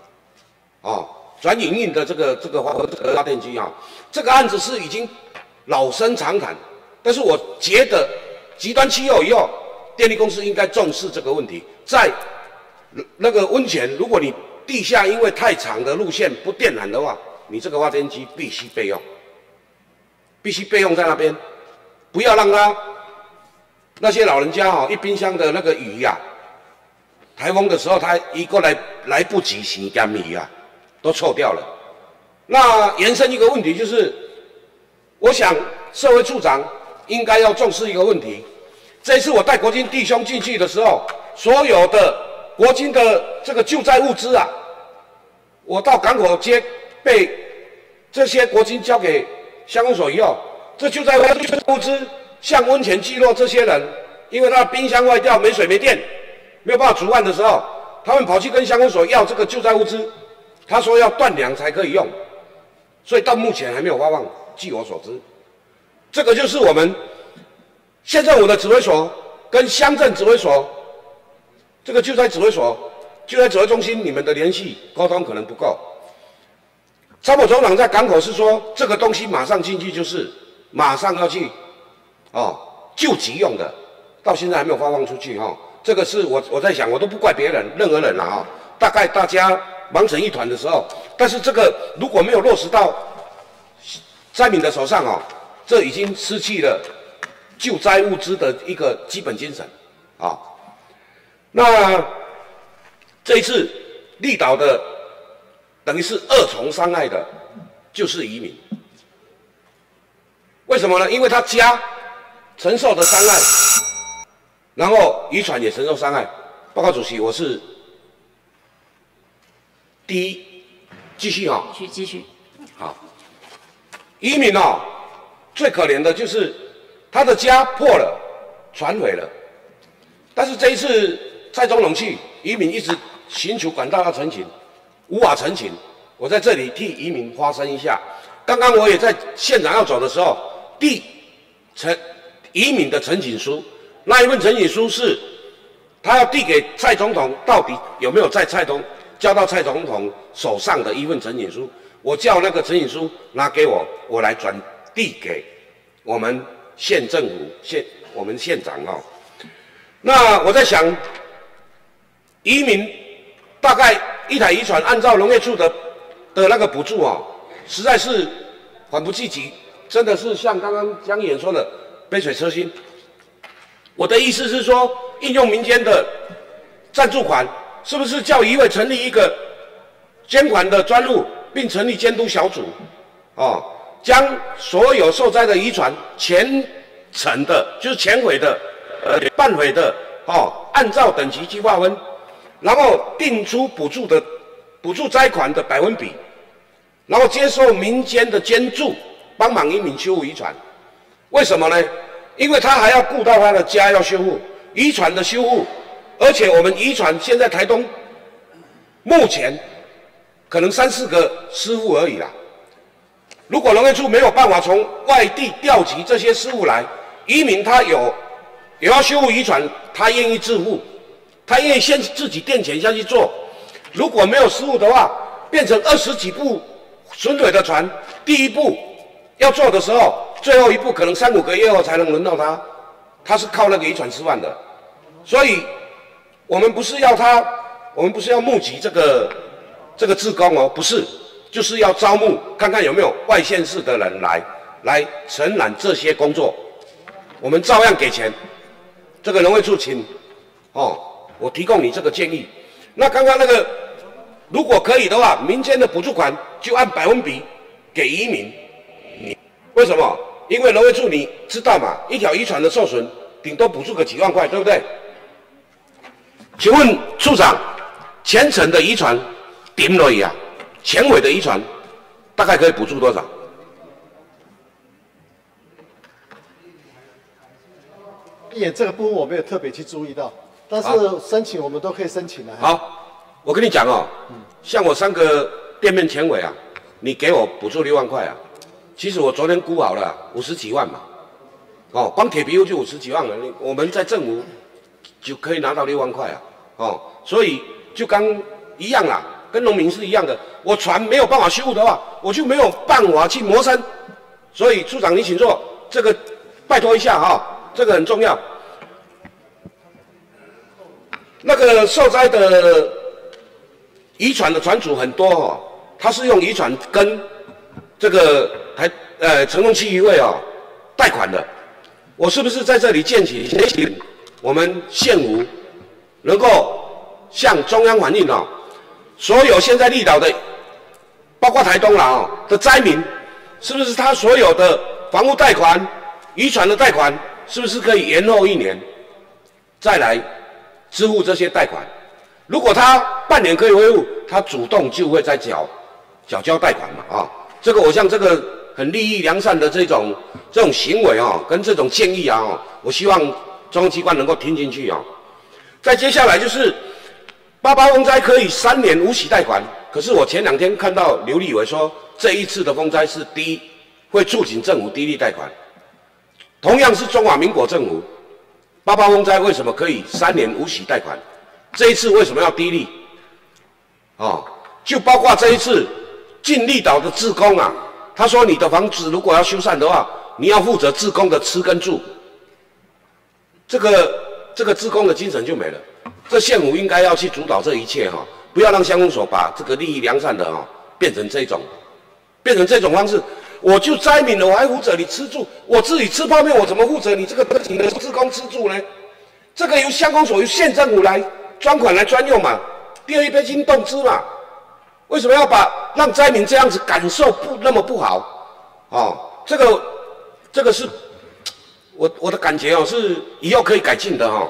营运的这个发电机这个案子是已经老生常谈，但是我觉得极端气候以后，电力公司应该重视这个问题。在那个温泉，如果你地下因为太长的路线不电缆的话，你这个发电机必须备用，在那边，不要让它那些老人家一冰箱的那个鱼台风的时候他一过来不及洗干米都臭掉了。那延伸一个问题就是，我想社会处长应该要重视一个问题。这一次我带国军弟兄进去的时候，所有的国军的这个救灾物资我到港口接被这些国军交给乡公所以后，这救灾物资像温泉聚落这些人，因为他的冰箱坏掉，没水没电，没有办法煮饭的时候，他们跑去跟乡公所要这个救灾物资，他说要断粮才可以用，所以到目前还没有发放。据我所知，这个就是我们县政府的指挥所跟乡镇指挥所，这个救灾指挥所、救灾指挥中心，你们的联系沟通可能不够。参谋总长在港口是说，这个东西马上进去就是马上要去救急用的，到现在还没有发放出去这个是我在想，我都不怪别人，任何人啦大概大家忙成一团的时候，但是这个如果没有落实到灾民的手上这已经失去了救灾物资的一个基本精神那这一次绿岛的等于是二重伤害的，就是渔民。为什么呢？因为他家承受的伤害，然后渔船也承受伤害。报告主席，我是第一，继续继续。 好。渔民最可怜的就是他的家破了，船毁了。但是这一次蔡总统去，渔民一直寻求管道要陈情，无法陈情。我在这里替渔民发声一下。刚刚我也在现场要走的时候，渔民的陈情书，那一份陈情书是他要递给蔡总统，到底有没有在交到蔡总统手上的一份陈情书？我叫那个陈情书拿给我，我来转递给我们县政府我们县长那我在想，渔民大概一台渔船，按照农业处的那个补助实在是缓不济急，真的是像刚刚江议员说的杯水车薪。我的意思是说，应用民间的赞助款，是不是叫渔会成立一个监管的专户，并成立监督小组将所有受灾的渔船前程的，就是前毁的、半毁的按照等级去划分，然后定出补助灾款的百分比，然后接受民间的捐助，帮忙渔民修复渔船。为什么呢？因为他还要顾到他的家要修复渔船的修复，而且我们渔船现在台东目前可能3、4个师傅而已啦。如果农业处没有办法从外地调集这些师傅来，渔民他有要修复渔船，他愿意自付，他愿意先自己垫钱下去做。如果没有师傅的话，变成20几部损毁的船，第一步要做的时候，最后一步可能3、5个月后才能轮到他，他是靠那个渔船吃饭的。所以，我们不是要募集这个志工不是，就是要招募，看看有没有外县市的人来承揽这些工作，我们照样给钱。这个农业处请我提供你这个建议。那刚刚那个，如果可以的话，民间的补助款就按百分比给渔民。为什么？因为农业处你知道嘛，一条渔船的受损，顶多补助个几万块，对不对？请问处长，前程的渔船顶落去前尾的渔船大概可以补助多少？ 这个部分我没有特别去注意到，但是申请我们都可以申请的。 好，我跟你讲像我3个店面前尾你给我补助6万块其实我昨天估好了50几万嘛，光铁皮屋就50几万了，我们在政府就可以拿到6万块所以就刚一样啦，跟农民是一样的。我船没有办法修复的话，我就没有办法去磨山。所以处长你请坐，这个拜托一下这个很重要。那个受灾的渔船的船主很多他是用渔船跟这个承农区渔会贷款的。我是不是在这里建起我们县府能够向中央反映所有现在绿岛的，包括台东的灾民，是不是他所有的房屋贷款、渔船的贷款，是不是可以延后1年再来支付这些贷款？ 如果他半年可以恢复，他主动就会再缴交贷款嘛啊。这个我像这个很利益良善的这种行为啊，跟这种建议啊，我希望中央机关能够听进去啊。再接下来就是88风灾可以3年无息贷款，可是我前2天看到刘立委说这一次的风灾是会促请政府低利贷款。同样是中华民国政府，88风灾为什么可以3年无息贷款？这一次为什么要低利？就包括这一次进绿岛的志工啊，他说你的房子如果要修缮的话，你要负责志工的吃跟住。这个志工的精神就没了。这县府应该要去主导这一切哈，不要让乡公所把这个利益良善的变成这种方式。我就灾民了，我还负责你吃住，我自己吃泡面，我怎么负责你这个你的志工吃住呢？这个由乡公所由县政府来专款来专用嘛，第二批新动资嘛。为什么要让灾民这样子感受那么不好？这个是我的感觉是以后可以改进的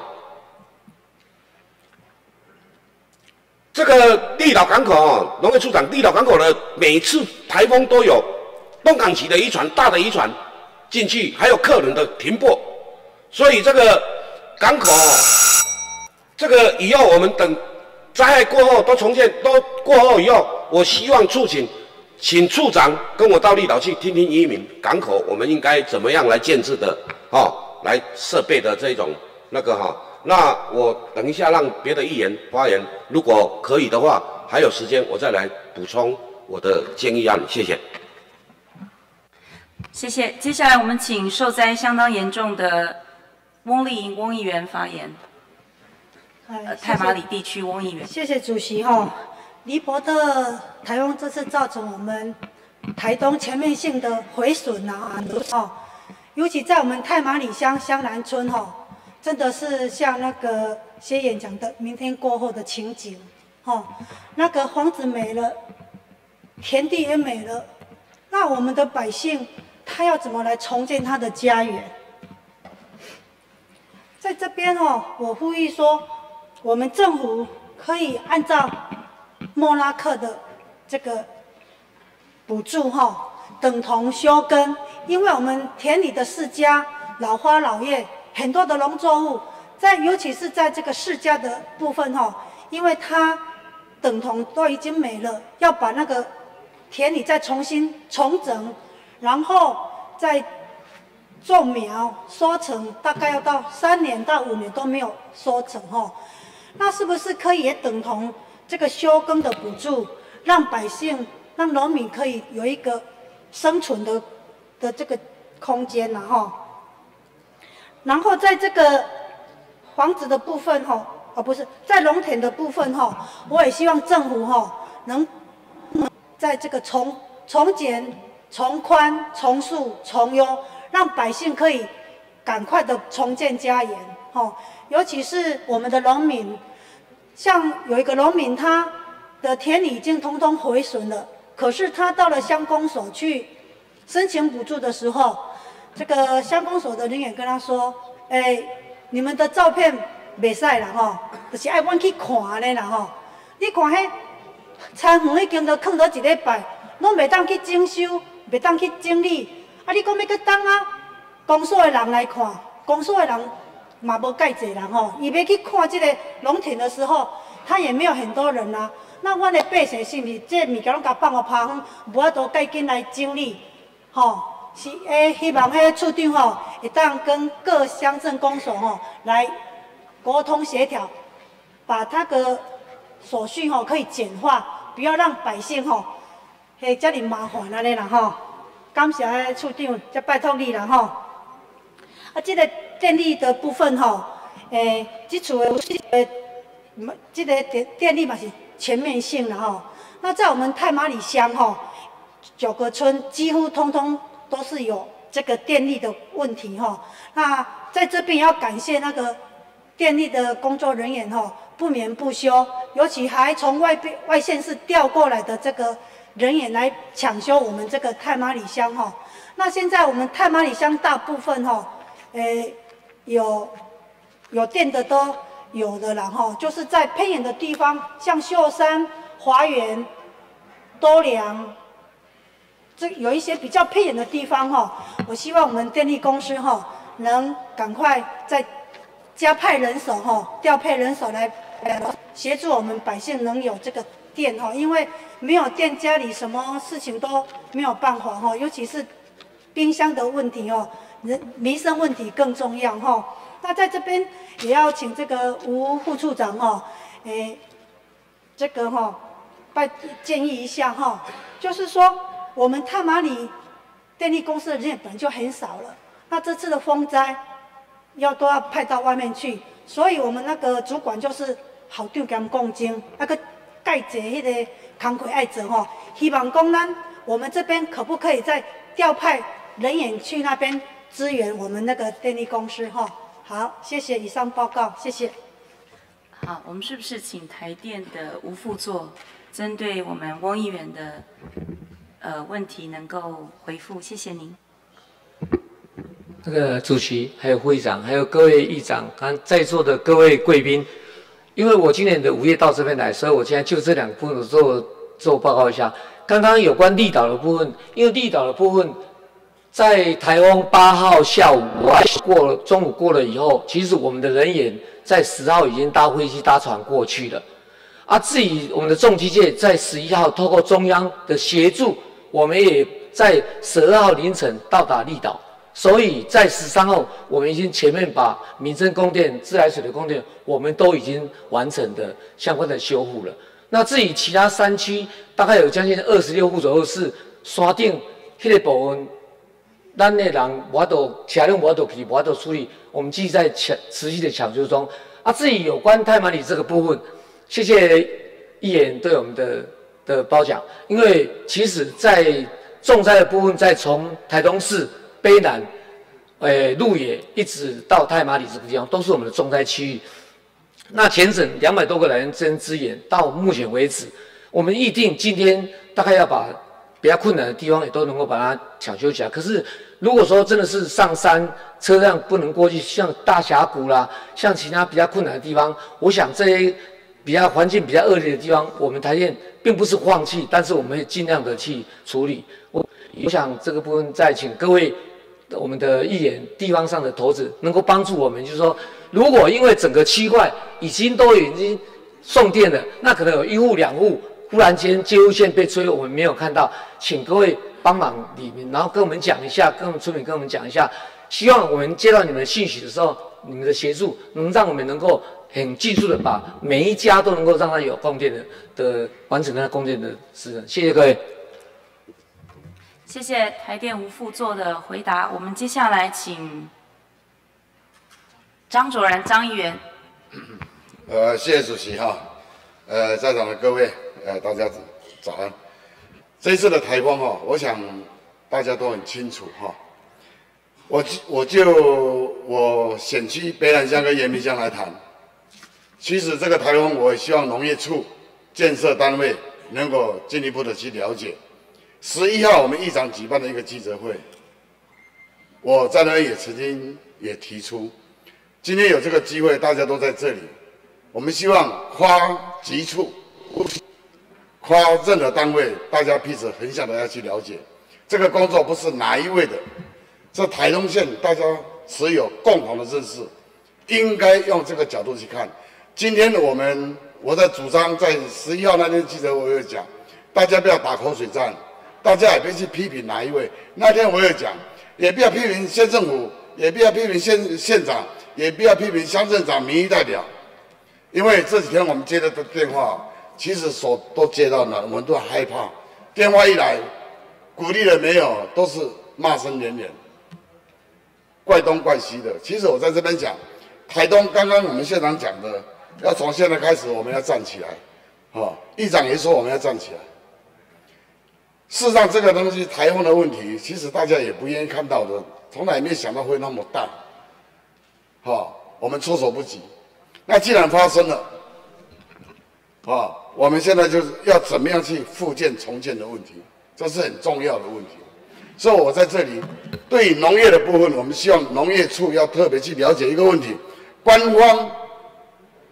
这个绿岛港口农业处长，绿岛港口的每次台风都有东港旗的渔船、大的渔船进去，还有客人的停泊，所以这个港口这个以后我们等灾害过后都重建都过后以后，我希望请处长跟我到绿岛去听听渔民港口我们应该怎么样来建制的来设备的这种那我等一下让别的议员发言，如果可以的话，还有时间我再来补充我的建议案，谢谢。 谢谢。接下来我们请受灾相当严重的翁丽莹翁议员发言。太马里地区翁议员。 谢谢主席尼伯特台风这次造成我们台东全面性的毁损尤其在我们太马里乡香兰村真的是像那个谢演讲的明天过后的情景那个房子没了，田地也没了，那我们的百姓他要怎么来重建他的家园？在这边我呼吁说，我们政府可以按照莫拉克的这个补助等同休耕，因为我们田里的释迦、老花老叶很多的农作物，尤其是在这个释迦的部分因为它等同都已经没了，要把那个田里再重新重整，然后再种苗收成，大概要到3年到5年都没有收成那是不是可以也等同这个休耕的补助，让百姓、让农民可以有一个生存的这个空间然后在这个房子的部分不是在农田的部分我也希望政府能在这个重减、从宽、从速、从优，让百姓可以赶快的重建家园尤其是我们的农民，像有一个农民，他的田里已经通通毁损了，可是他到了乡公所去申请补助的时候，这个乡公所的人员跟他说：“你们的照片袂使啦就是爱阮去看的啦你看迄田园已经都放了1礼拜，拢袂当去整修，袂当去整理，你讲要去等公所的人来看，公所的人嘛无介济人伊要去看这个农田的时候，他也没有很多人那阮的百姓是不是这物件拢甲放互趴远，无法度赶紧来整理是希望迄个处长会当跟各乡镇公所来沟通协调，把那个手续可以简化，不要让百姓这么麻烦安尼啦感谢处长，再拜托你啦这个电力的部分这厝的这个电力嘛是全面性的那在我们太马里乡9个村几乎通通都是有这个电力的问题那在这边也要感谢那个电力的工作人员不眠不休，尤其还从外县市调过来的这个人员来抢修我们这个太马里乡那现在我们太马里乡大部分有电的都有的啦哈，就是在偏远的地方，像秀山、华园、多良，这有一些比较偏远的地方哈，我希望我们电力公司哈能赶快再加派人手哈，调配人手来协助我们百姓能有这个电哈，因为没有电，家里什么事情都没有办法哈，尤其是冰箱的问题哦，民生问题更重要哈。那在这边也要请这个吴副处长哈，这个哈，建议一下哈，就是说我们太麻里电力公司的人员本来就很少了，那这次的风灾都要派到外面去，所以我们那个主管就是校长兼讲经，那个盖节迄个工课爱做吼，希望讲我们这边可不可以再调派人员去那边支援我们那个电力公司哈？好，谢谢以上报告，谢谢。 好，我们是不是请台电的吴副座针对我们翁议员的问题能够回复？谢谢您。 那个主席、还有会长、还有各位议长，在座的各位贵宾，因为我今年的5月到这边来，所以我现在就这2个部分做报告一下。刚刚有关离岛的部分，因为离岛的部分，在台风8号下午中午过了以后，其实我们的人员在10号已经搭飞机搭船过去了。至于我们的重机械在11号透过中央的协助，我们也在12号凌晨到达离岛。所以在13号，我们已经前面把民生供电、自来水的供电，我们都已经完成的相关的修复了。那至于其他3区，大概有将近26户左右是山顶那个部分，咱的人无法度车辆无法度去，无法度处理，我们继续在持续的抢救中。至于有关太麻里这个部分，谢谢议员对我们的褒奖，因为其实在重灾的部分，在从台东市、卑南、鹿野一直到太麻里这个地方，都是我们的重灾区域。那全省200多个来源资源，到目前为止，我们预定今天大概要把比较困难的地方也都能够把它抢修起来。可是如果说真的是上山车辆不能过去，像大峡谷啦，像其他比较困难的地方，我想这些比较环境比较恶劣的地方，我们台电并不是放弃，但是我们会尽量的去处理。我想这个部分再请各位我们的议员地方上的头子能够帮助我们，就是说，如果因为整个区块已经送电了，那可能有1户2户忽然间接入线被吹，我们没有看到，请各位帮忙里面，然后跟我们讲一下，跟我们村民跟我们讲一下，希望我们接到你们的信息的时候，你们的协助能让我们能够很迅速的把每一家都能够让它有供电的完成它供电的事情。谢谢各位。 谢谢台电吴副座的回答。我们接下来请张卓然张议员。 谢谢主席哈。在场的各位，大家早安。这一次的台风哈，我想大家都很清楚哈。我选区北南乡跟延平乡来谈。其实这个台风，我也希望农业处建设单位能够进一步的去了解。11号我们议长举办的一个记者会，我在那也曾经也提出，今天有这个机会，大家都在这里，我们希望跨局处、跨任何单位，大家彼此很想的要去了解，这个工作不是哪一位的，这台东县大家持有共同的认识，应该用这个角度去看。今天我在主张在11号那天记者会我有讲，大家不要打口水战。大家也别去批评哪一位。那天我也讲，也不要批评县政府，也不要批评县长，也不要批评乡镇长、民意代表，因为这几天我们接的电话，其实都接到了，我们都害怕。电话一来，鼓励了没有，都是骂声连连，怪东怪西的。其实我在这边讲，台东刚刚我们县长讲的，要从现在开始我们要站起来，议长也说我们要站起来。事实上，这个东西台风的问题，其实大家也不愿意看到的，从来也没想到会那么大，我们措手不及。那既然发生了，我们现在就是要怎么样去复建重建的问题，这是很重要的问题。所以我在这里对于农业的部分，我们希望农业处要特别去了解一个问题：官方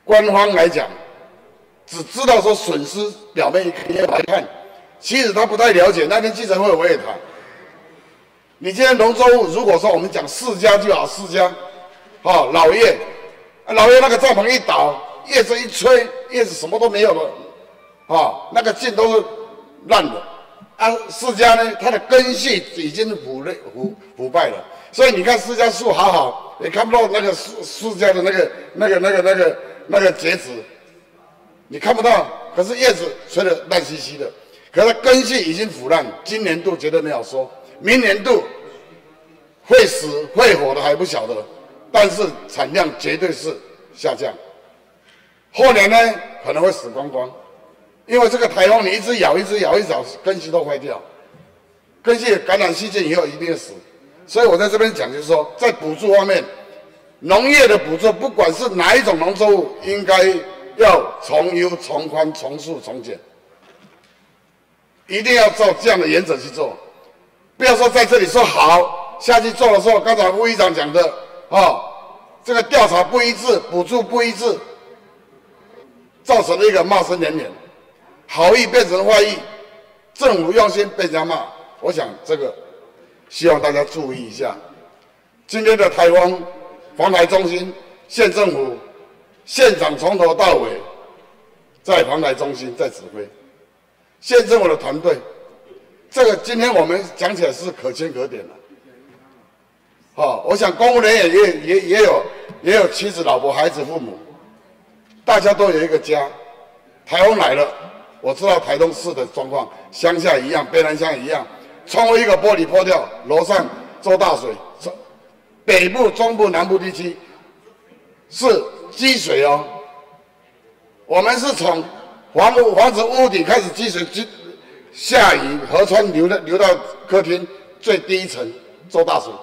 官方来讲，只知道说损失表面一看，其实他不太了解。那天记者会我也谈，你今天农作物如果说我们讲释迦就好，释迦，老叶，老叶那个帐篷一倒，叶子一吹，叶子什么都没有了，那个茎都是烂的。释迦呢，它的根系已经腐败了，所以你看释迦树好，也看不到那个释迦的那个结子，你看不到。可是叶子吹得烂兮兮的，可是它根系已经腐烂，今年度绝对没有收，明年度会死会活的还不晓得，但是产量绝对是下降。后年呢可能会死光光，因为这个台风你一直咬，根系都坏掉，根系感染细菌以后一定会死。所以我在这边讲就是说，在补助方面，农业的补助不管是哪一种农作物，应该要从优、从宽、从速、从简，一定要照这样的原则去做，不要说在这里说好，下去做的时候，刚才副议长讲的这个调查不一致，补助不一致，造成了一个骂声连连，好意变成坏意，政府用心被人家骂，我想这个希望大家注意一下。今天的台风防台中心，县政府县长从头到尾在防台中心在指挥，县政府的团队，这个今天我们讲起来是可圈可点的。我想公务人员也有妻子、老婆、孩子、父母，大家都有一个家。台风来了，我知道台东市的状况，乡下一样，卑南乡一样，窗户一个玻璃破掉，楼上周大水，北部、中部、南部地区是积水哦。我们是从房子屋顶开始积水，下雨河川流到客厅最低一层，周大水。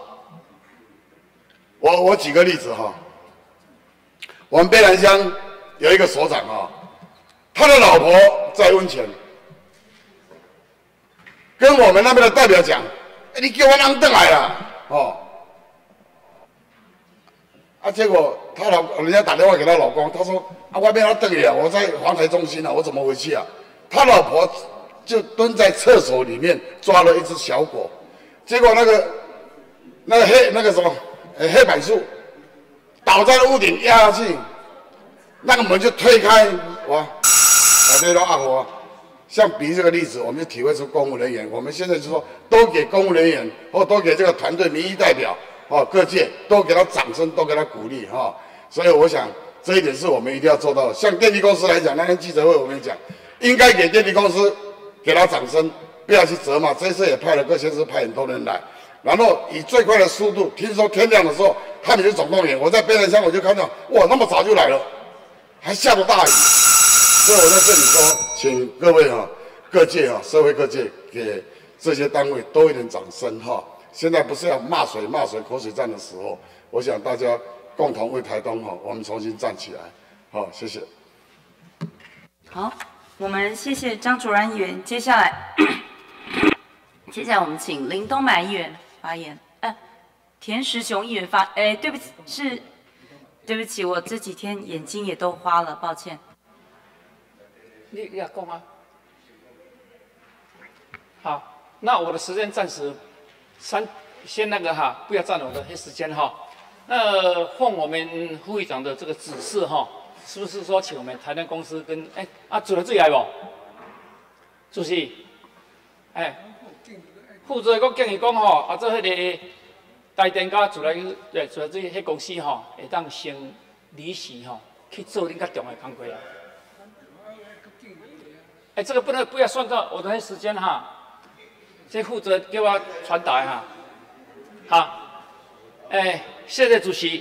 我举个例子我们卑南乡有一个所长他的老婆在温泉，跟我们那边的代表讲：“你叫我人回来啦！”结果人家打电话给他老公，他说：“外面要回来，我在防台中心我怎么回去啊？”他老婆就蹲在厕所里面抓了一只小狗，结果那个黑柏树倒在屋顶压下去，那个门就推开，哇！这都阿火，像比这个例子，我们就体会出公务人员。我们现在就说，都给公务人员或都给这个团队民意代表各界都给他掌声，都给他鼓励所以我想这一点是我们一定要做到的。像电力公司来讲，那天记者会我们讲，应该给电力公司给他掌声，不要去责骂。这次也派了各县市派很多人来，然后以最快的速度，听说天亮的时候他们就总动员。我在卑南乡我就看到，哇，那么早就来了，还下着大雨。所以我在这里说，请各位各界社会各界给这些单位多一点掌声现在不是要骂水口水战的时候，我想大家共同为台东我们重新站起来。谢谢。 好，我们谢谢张卓然议员。接下来我们请林东满议员发言。田时雄议员对不起，我这几天眼睛也都花了，抱歉。 你要讲啊？好，那我的时间暂时先那个不要占我的时间那奉我们副议长的这个指示是不是说请我们台电公司跟主任最来不？主席，负责我建议讲做迄个台电甲自来水迄公司会当先离席去做恁较重的工作。这个不要算到我的时间这负责给我传达好，谢谢主席。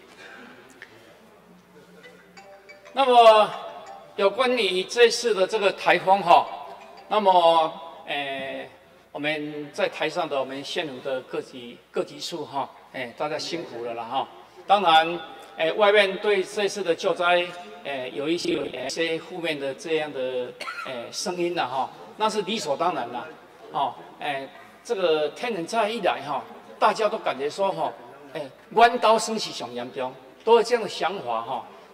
那么有关于这次的这个台风那么我们在台上的我们县府的各级处大家辛苦了啦当然外面对这次的救灾有一些负面的这样的声音啦那是理所当然啦这个天然灾害一来大家都感觉说弯刀升起上严重，都有这样的想法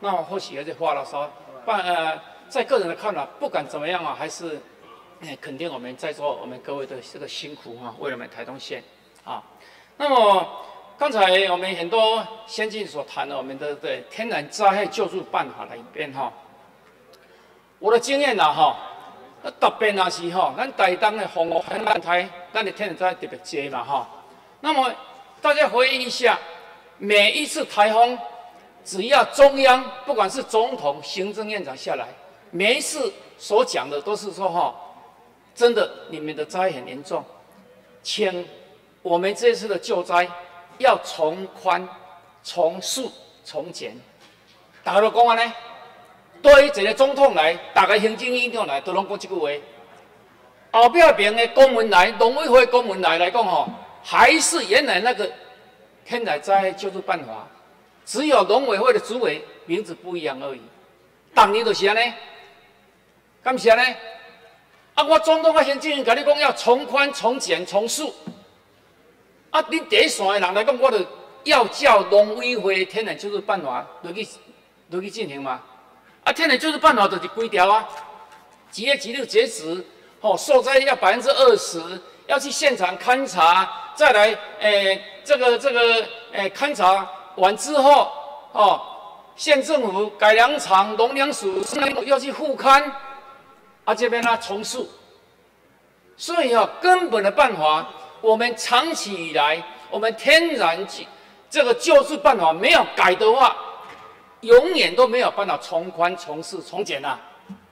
那或许有些话了说，在个人的看法，不管怎么样啊，还是肯定我们在座我们各位的这个辛苦啊，为了我们台东县啊。那么刚才我们很多先进所谈的我们的天然灾害救助办法里边哈，我的经验啦哈，特别那是哈，咱台东的风很难台，咱的天然灾害特别多嘛哈。那么大家回忆一下，每一次台风，只要中央不管是总统、行政院长下来，每一次所讲的都是说哈，真的你们的灾害很严重，请我们这次的救灾要从宽、从速、从简。大家都讲安尼，对于一个总统来，大家行政院长来，都拢讲这句话。后壁边的公文来，农委会公文来讲吼，还是原来那个天然灾害救助办法，只有农委会的主委名字不一样而已。当年就是安尼，敢是安尼？啊，我总统啊行政院跟你讲要从宽、从简、从速。啊，恁第一线的人来讲，我就要叫农委会天然救助办法落去进行嘛。啊，天然救助办法就是规条啊，几月几日截止，受灾要20%，要去现场勘查，再来，这个勘查完之后，县政府改良场、农粮署要去复勘，啊，这边呢重塑。所以根本的办法，我们长期以来，我们天然这个救助办法没有改的话，永远都没有办法从宽、从速、从简啊。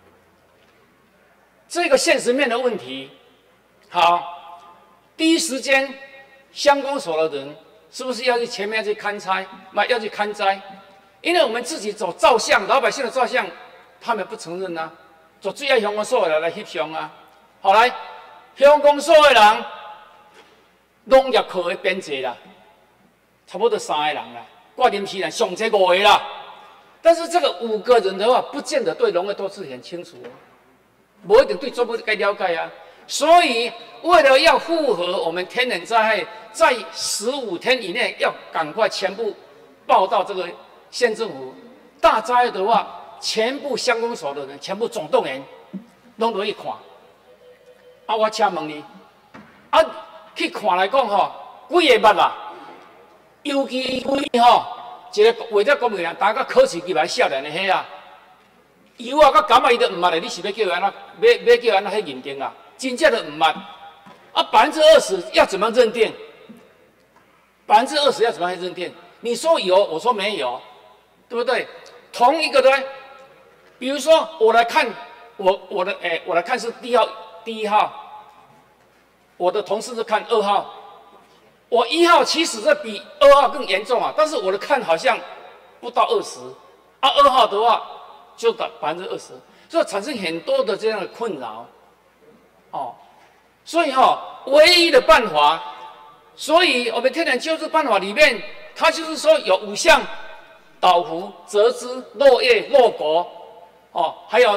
这个现实面的问题，好，第一时间乡公所的人是不是要去前面去勘察，要去勘灾？因为我们自己走照相，老百姓的照相，他们不承认啊，做最爱乡公所的人来翕相啊。后来乡公所的人，农业科的编制啦，差不多3个人啦，挂临时人上这5个啦。但是这个5个人的话，不见得对农业都是很清楚哦。不一定对作物该了解啊，所以为了要符合我们天然灾害，在15天以内要赶快全部报到这个县政府。大灾害的话，全部乡公所的人全部总动员，拢落去看。啊，我请问你，啊，去看来讲吼，几个捌啦？尤其一个为了公务员，大家考试入来少年的迄啊。油啊，甲柑啊，伊都唔捌的，你是要叫安那？要叫安那去认定啊？真正的唔捌。啊，20%要怎么认定？20%要怎么认定？你说有，我说没有，对不对？同一个的，比如说我来看，我来看是第一号，我的同事是看2号，我1号其实是比2号更严重啊，但是我的看好像不到20，啊，2号的话。就达20%，所以产生很多的这样的困扰，所以唯一的办法，所以我们天然救助办法里面，它就是说有5项：倒伏、折枝、落叶、落果，还有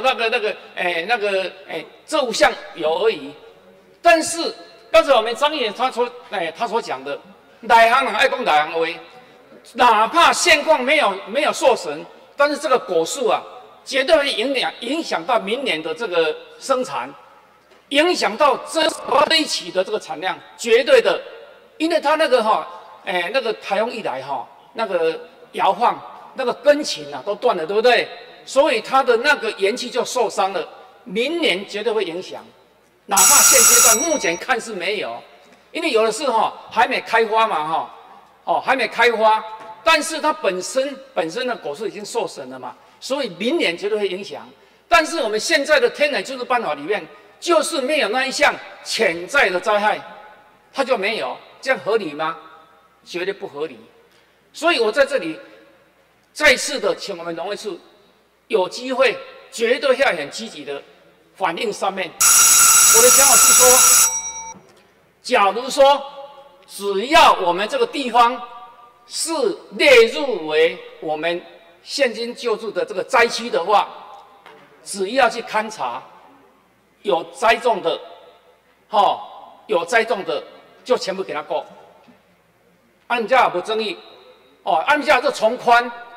这5项有而已。但是刚才我们张议员他所讲的，内行人爱讲内行话，哪怕现况没有受损，但是这个果树啊。绝对会影响到明年的这个生产，影响到这一期的这个产量，绝对的，因为它那个那个台风一来那个摇晃，那个根茎啊都断了，对不对？所以它的那个元气就受伤了，明年绝对会影响，哪怕现阶段目前看是没有，因为有的是还没开花嘛还没开花，但是它本身的果树已经受损了嘛。所以明年绝对会影响，但是我们现在的天然救助办法里面，就是没有那一项潜在的灾害，它就没有，这样合理吗？绝对不合理。所以我在这里再次的请我们农业处有机会，绝对要很积极的反映上面。我的想法是说，假如说只要我们这个地方是列入为我们现金救助的这个灾区的话，只要去勘察，有栽种的，有栽种的就全部给他过。按家也不争议，按家这从宽，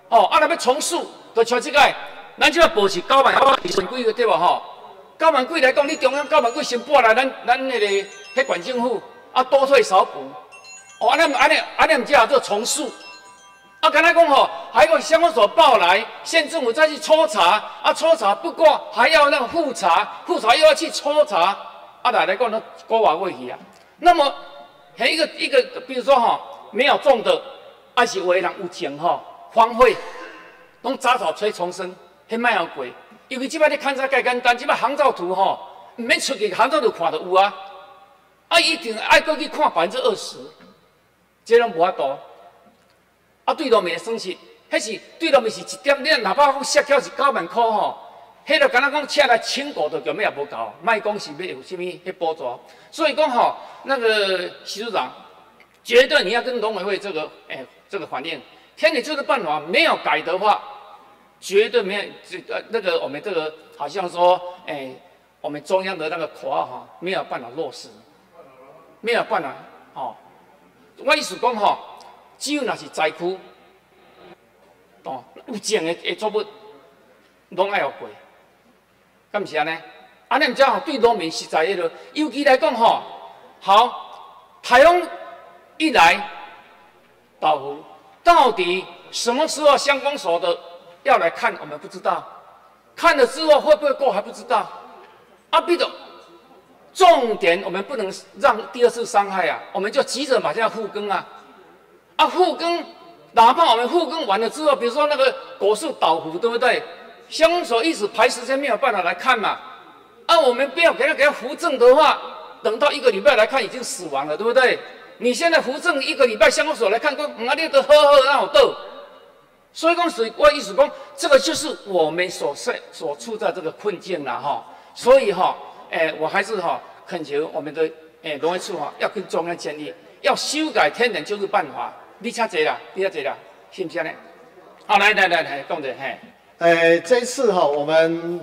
哦，啊，若要重塑，就像即个，咱即个保持9万几个对无吼？9万几来讲，你中央9万几先拨来咱迄个迄县政府，啊，多退少补。哦，安尼唔只好做重塑。啊，刚才讲吼，还有乡公所报来，县政府再去抽查，啊，抽查不过还要那个复查，复查又要去抽查，啊，来讲那国瓦问题啊。那么，还一个，比如说吼，没有种的，还是有的人有种吼，荒废，拢杂草吹重生，迄卖有过。尤其即摆你勘察介简单，即摆航照图吼，唔免出去航照图看就有啊，啊，一定爱搁去看20%，这拢无法度。啊，对路面的损失，迄是对路面是1点，你哪怕讲削缴是9万块吼，迄就敢若讲车来清过的根本也无够，莫讲是要有啥物迄补助。所以讲吼，那个习处长，绝对你要跟农委会这个这个反映，天理这个办法没有改的话，绝对没有那个我们这个好像说我们中央的那个口号哈，没有办法落实，没有办法哦。我意思讲吼。只有若是灾区，哦，有种的作物，拢爱互过，敢毋是安尼？安尼毋只吼对农民实在迄落，尤其来讲吼，好，台风一来，倒伏，到底什么时候乡公所的要来看，我们不知道，看了之后会不会过还不知道。啊，毕竟重点我们不能让第二次伤害啊，我们就急着马上要复耕啊。啊，复耕，哪怕我们复耕完了之后，比如说那个果树倒伏，对不对？乡公所一直排时间没有办法来看嘛。啊，我们不要给他扶正的话，等到1个礼拜来看已经死亡了，对不对？你现在扶正1个礼拜，乡公所来看，讲你都好那有倒。所以讲，我意思讲，这个就是我们所处在这个困境了哈。所以哈，我还是哈恳求我们的农业处哈要跟中央建议，要修改天然救助办法。你请坐啦，是不是呢？好，来，讲者嘿。 这一次哈，我们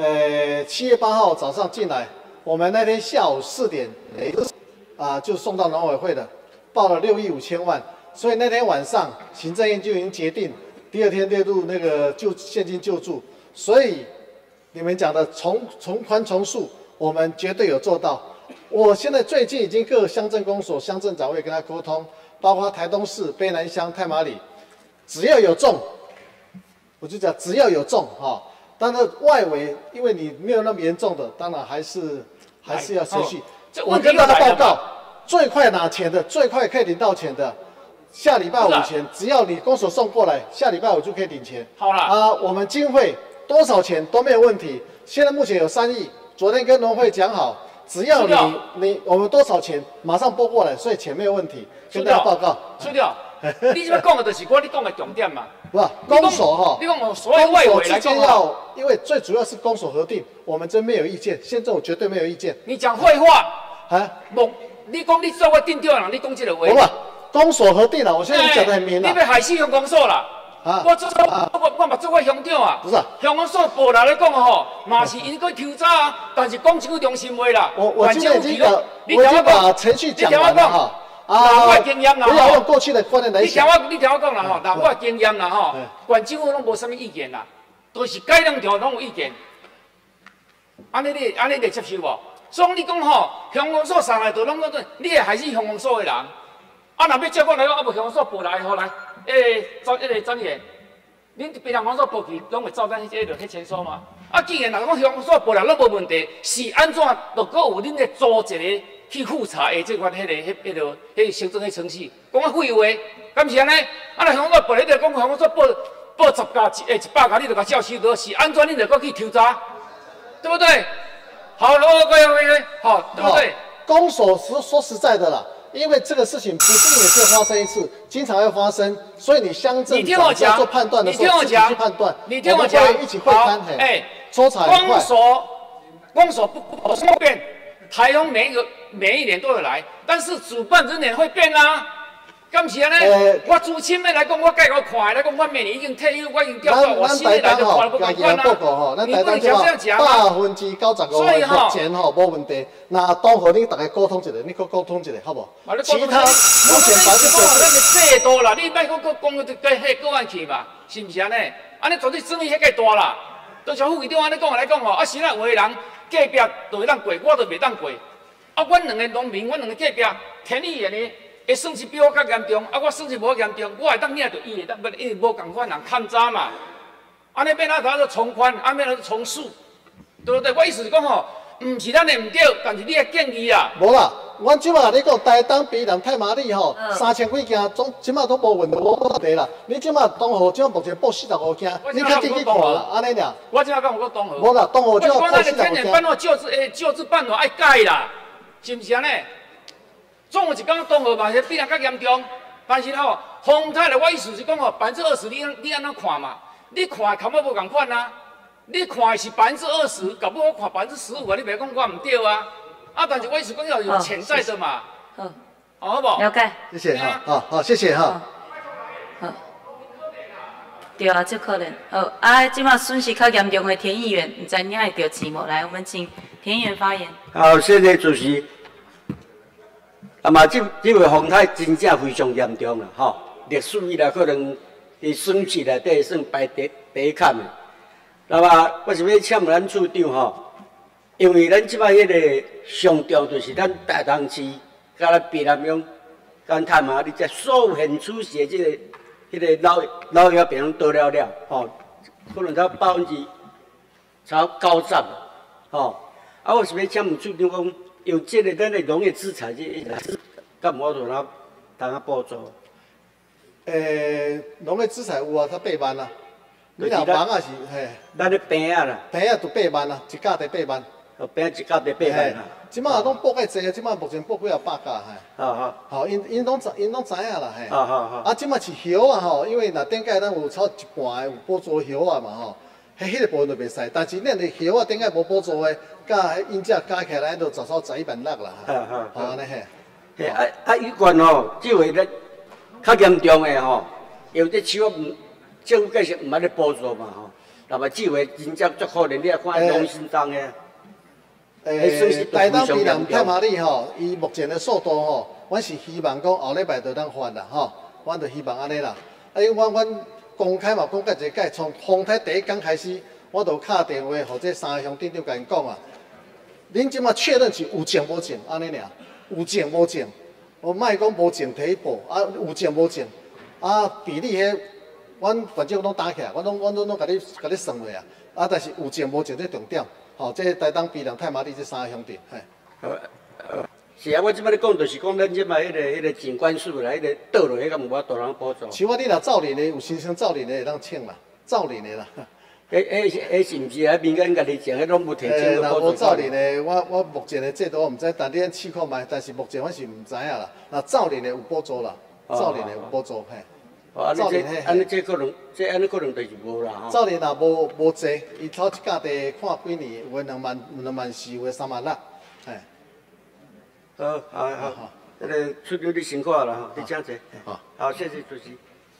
7月8号早上进来，我们那天下午4点就送到农委会的，报了6亿5千万，所以那天晚上行政院就已经决定，第2天列入那个现金救助，所以你们讲的从宽从速，我们绝对有做到。我现在最近已经各乡镇公所、乡镇长会跟他沟通。包括台东市、卑南乡、太麻里，只要有种，我就讲只要有种哈。当然外围，因为你没有那么严重的，当然还是要持续。我跟大家报告，最快拿钱的，最快可以领到钱的，下礼拜5前，只要你公所送过来，下礼拜5就可以领钱。 好了啊，我们经费多少钱都没有问题。现在目前有3亿，昨天跟农会讲好，只要我们多少钱马上拨过来，所以钱没有问题。跟大家报告， 出掉。你这边讲的就是你讲的重点嘛。 不，公所哈， 你讲所有外围来讲要，因为最主要是公所核定，我们真没有意见，县政府绝对没有意见。 你讲废话啊？ 不，你讲你做我定掉人，你讲这个话。 不，公所核定了，我现在讲得很明了。 你要害死乡公所啦！ 啊， 我嘛做过乡长啊。 不是， 乡公所报来讲吼，嘛是因去抽查啊，但是讲句良心话啦。 我今天已经把程序讲完了哈。 拿我经验啦不要用过去的观念来想。 你听我讲啦吼，拿我经验啦吼，县政府拢无啥物意见啦，都是改良条拢有意见。安尼你接受无？所以你讲吼，乡公所上来就拢讲，你会害死乡公所的人。啊，若要照我来讲，啊无乡公所报来好来，专员，恁别人乡公所报去，拢会照咱迄签收嘛。啊，既然若讲乡公所报来拢无问题，是安怎？就搁有恁的组一个。去复查的这款行政迄程序，讲啊废话，敢是安尼？啊，若乡公所报来就讲乡公所报10家100家，你就甲照收到，是安怎？你就搁去抽查，对不对？好，好，对不对？ 公所说实在的啦，因为这个事情不是每次发生一次，经常要发生，所以你乡镇长在做判断的时候，自己去判断， 你听我讲， 一起会勘，抽查一块。 公所不变。台风每一年都有来，但是主办人也会变啊。 敢是安尼？我资深的来讲，我介我看的来讲，我明年已经退休，我已经调到我新的来就看了不共款啊。你不能像这样讲啊。 95%目前无问题。那当和你大家沟通一下，你沟通一下，好不好？其他目前咱的制度啦，你莫讲迄个案去嘛，是不是安尼？安尼绝对生意迄个大啦。就像副会长安尼讲来讲吼，啊，现在有的人隔壁就会当过，我就袂当过。啊，阮两个农民，阮两个隔壁田里人呢。会算是比我较严重，啊，我算是无严重，我会当领着伊会当，因为无共款人看早嘛。安尼变哪头就从宽，安变哪就从速，对不对？我意思是讲吼，唔是咱的唔对，但是你的建议啊。 无啦，阮即马你讲台东、卑南、太麻里吼，3000几件，总即马都无问题啦。你即马东河即马目前报45件，你较进去看啦，安尼俩。 我即马讲有讲东河。 无啦，东河即马报45件。 天然办法旧制办法爱改啦，是不是安尼？总有一天东河嘛是比人较严重，但是吼，风台的我意思是讲吼，20%你安怎看嘛？你看看我无共款啊，你看是20%，搞不好我看15%啊，你袂讲我唔对啊。啊，但是我意思讲要有潜在的嘛。好不？ 了解。 谢谢哈，好，谢谢哈。 好。对啊，这可能。好，啊，即马损失较严重的田议员，唔知领会到钱无？来，我们请田议员发言。 好，谢谢主席。啊嘛，这位风台真正非常严重啦，吼！历史以来可能伫损失内底算排第一坎的。那么，我想要请问咱处长吼，因为咱即摆迄个上重就是咱大同市、甲咱卑南乡、甲太麻里这所有现处是迄个老药病拢倒了，吼，可能超90%，吼。啊，我想要请问处长讲。用这个咱的农业资产去，干嘛做咱当下补助？ 农业资产有啊，才8万啊。你若忙啊是嘿。 咱的饼啊啦。 饼啊就8万啊，一架得8万。 饼一架得8万啊。 即马拢报介济，即马目前报几啊百架嘿。好，因拢知影啦嘿。好。啊，即马是叶啊吼，因为若顶届咱有超一半的有补助叶啊嘛吼。迄个部分就袂使，但是咱的叶啊顶下无补助的，甲因遮加起来都11万6啦。好安尼嘿。 有关吼，即回咧较严重的吼，因为这树唔政府计是唔安尼补助嘛吼，那么即回真正足可怜，你看农心脏的。 台东卑南太麻里吼，伊目前的速度吼，阮是希望讲后礼拜就当发啦吼，阮就希望安尼啦。啊，因为阮公开嘛，讲介一个从风台第一天开始，我就敲电话，或者三个乡镇长甲因讲啊，恁即马确认是有证无证安尼尔，有证无证，我莫讲无证提报，啊有证无证，啊比例迄，阮反正拢打起来，阮拢甲你算落啊，啊但是有证无证这重点，吼，这台东卑南太麻里这三个乡镇，嘿。 是啊，我即摆咧讲，就是讲咱即摆迄个景观署啦，迄个倒落迄个无法度人补助。 像我你若造林的，有新生造林的会当请啦，造林的啦。 迄是毋是啊？民间家己种，迄拢无提政府补助。 若无造林的，我目前的制度我毋知，但你按试看卖，但是目前我是毋知影啦。若造林的有补助啦，造林的有补助嘿。 安尼这可能就是无啦吼。 造林若无济，伊头一架地看几年，有诶2万4，有诶3万6，嘿。 好，这个处长你辛苦了哈，你请坐。好，谢谢主席。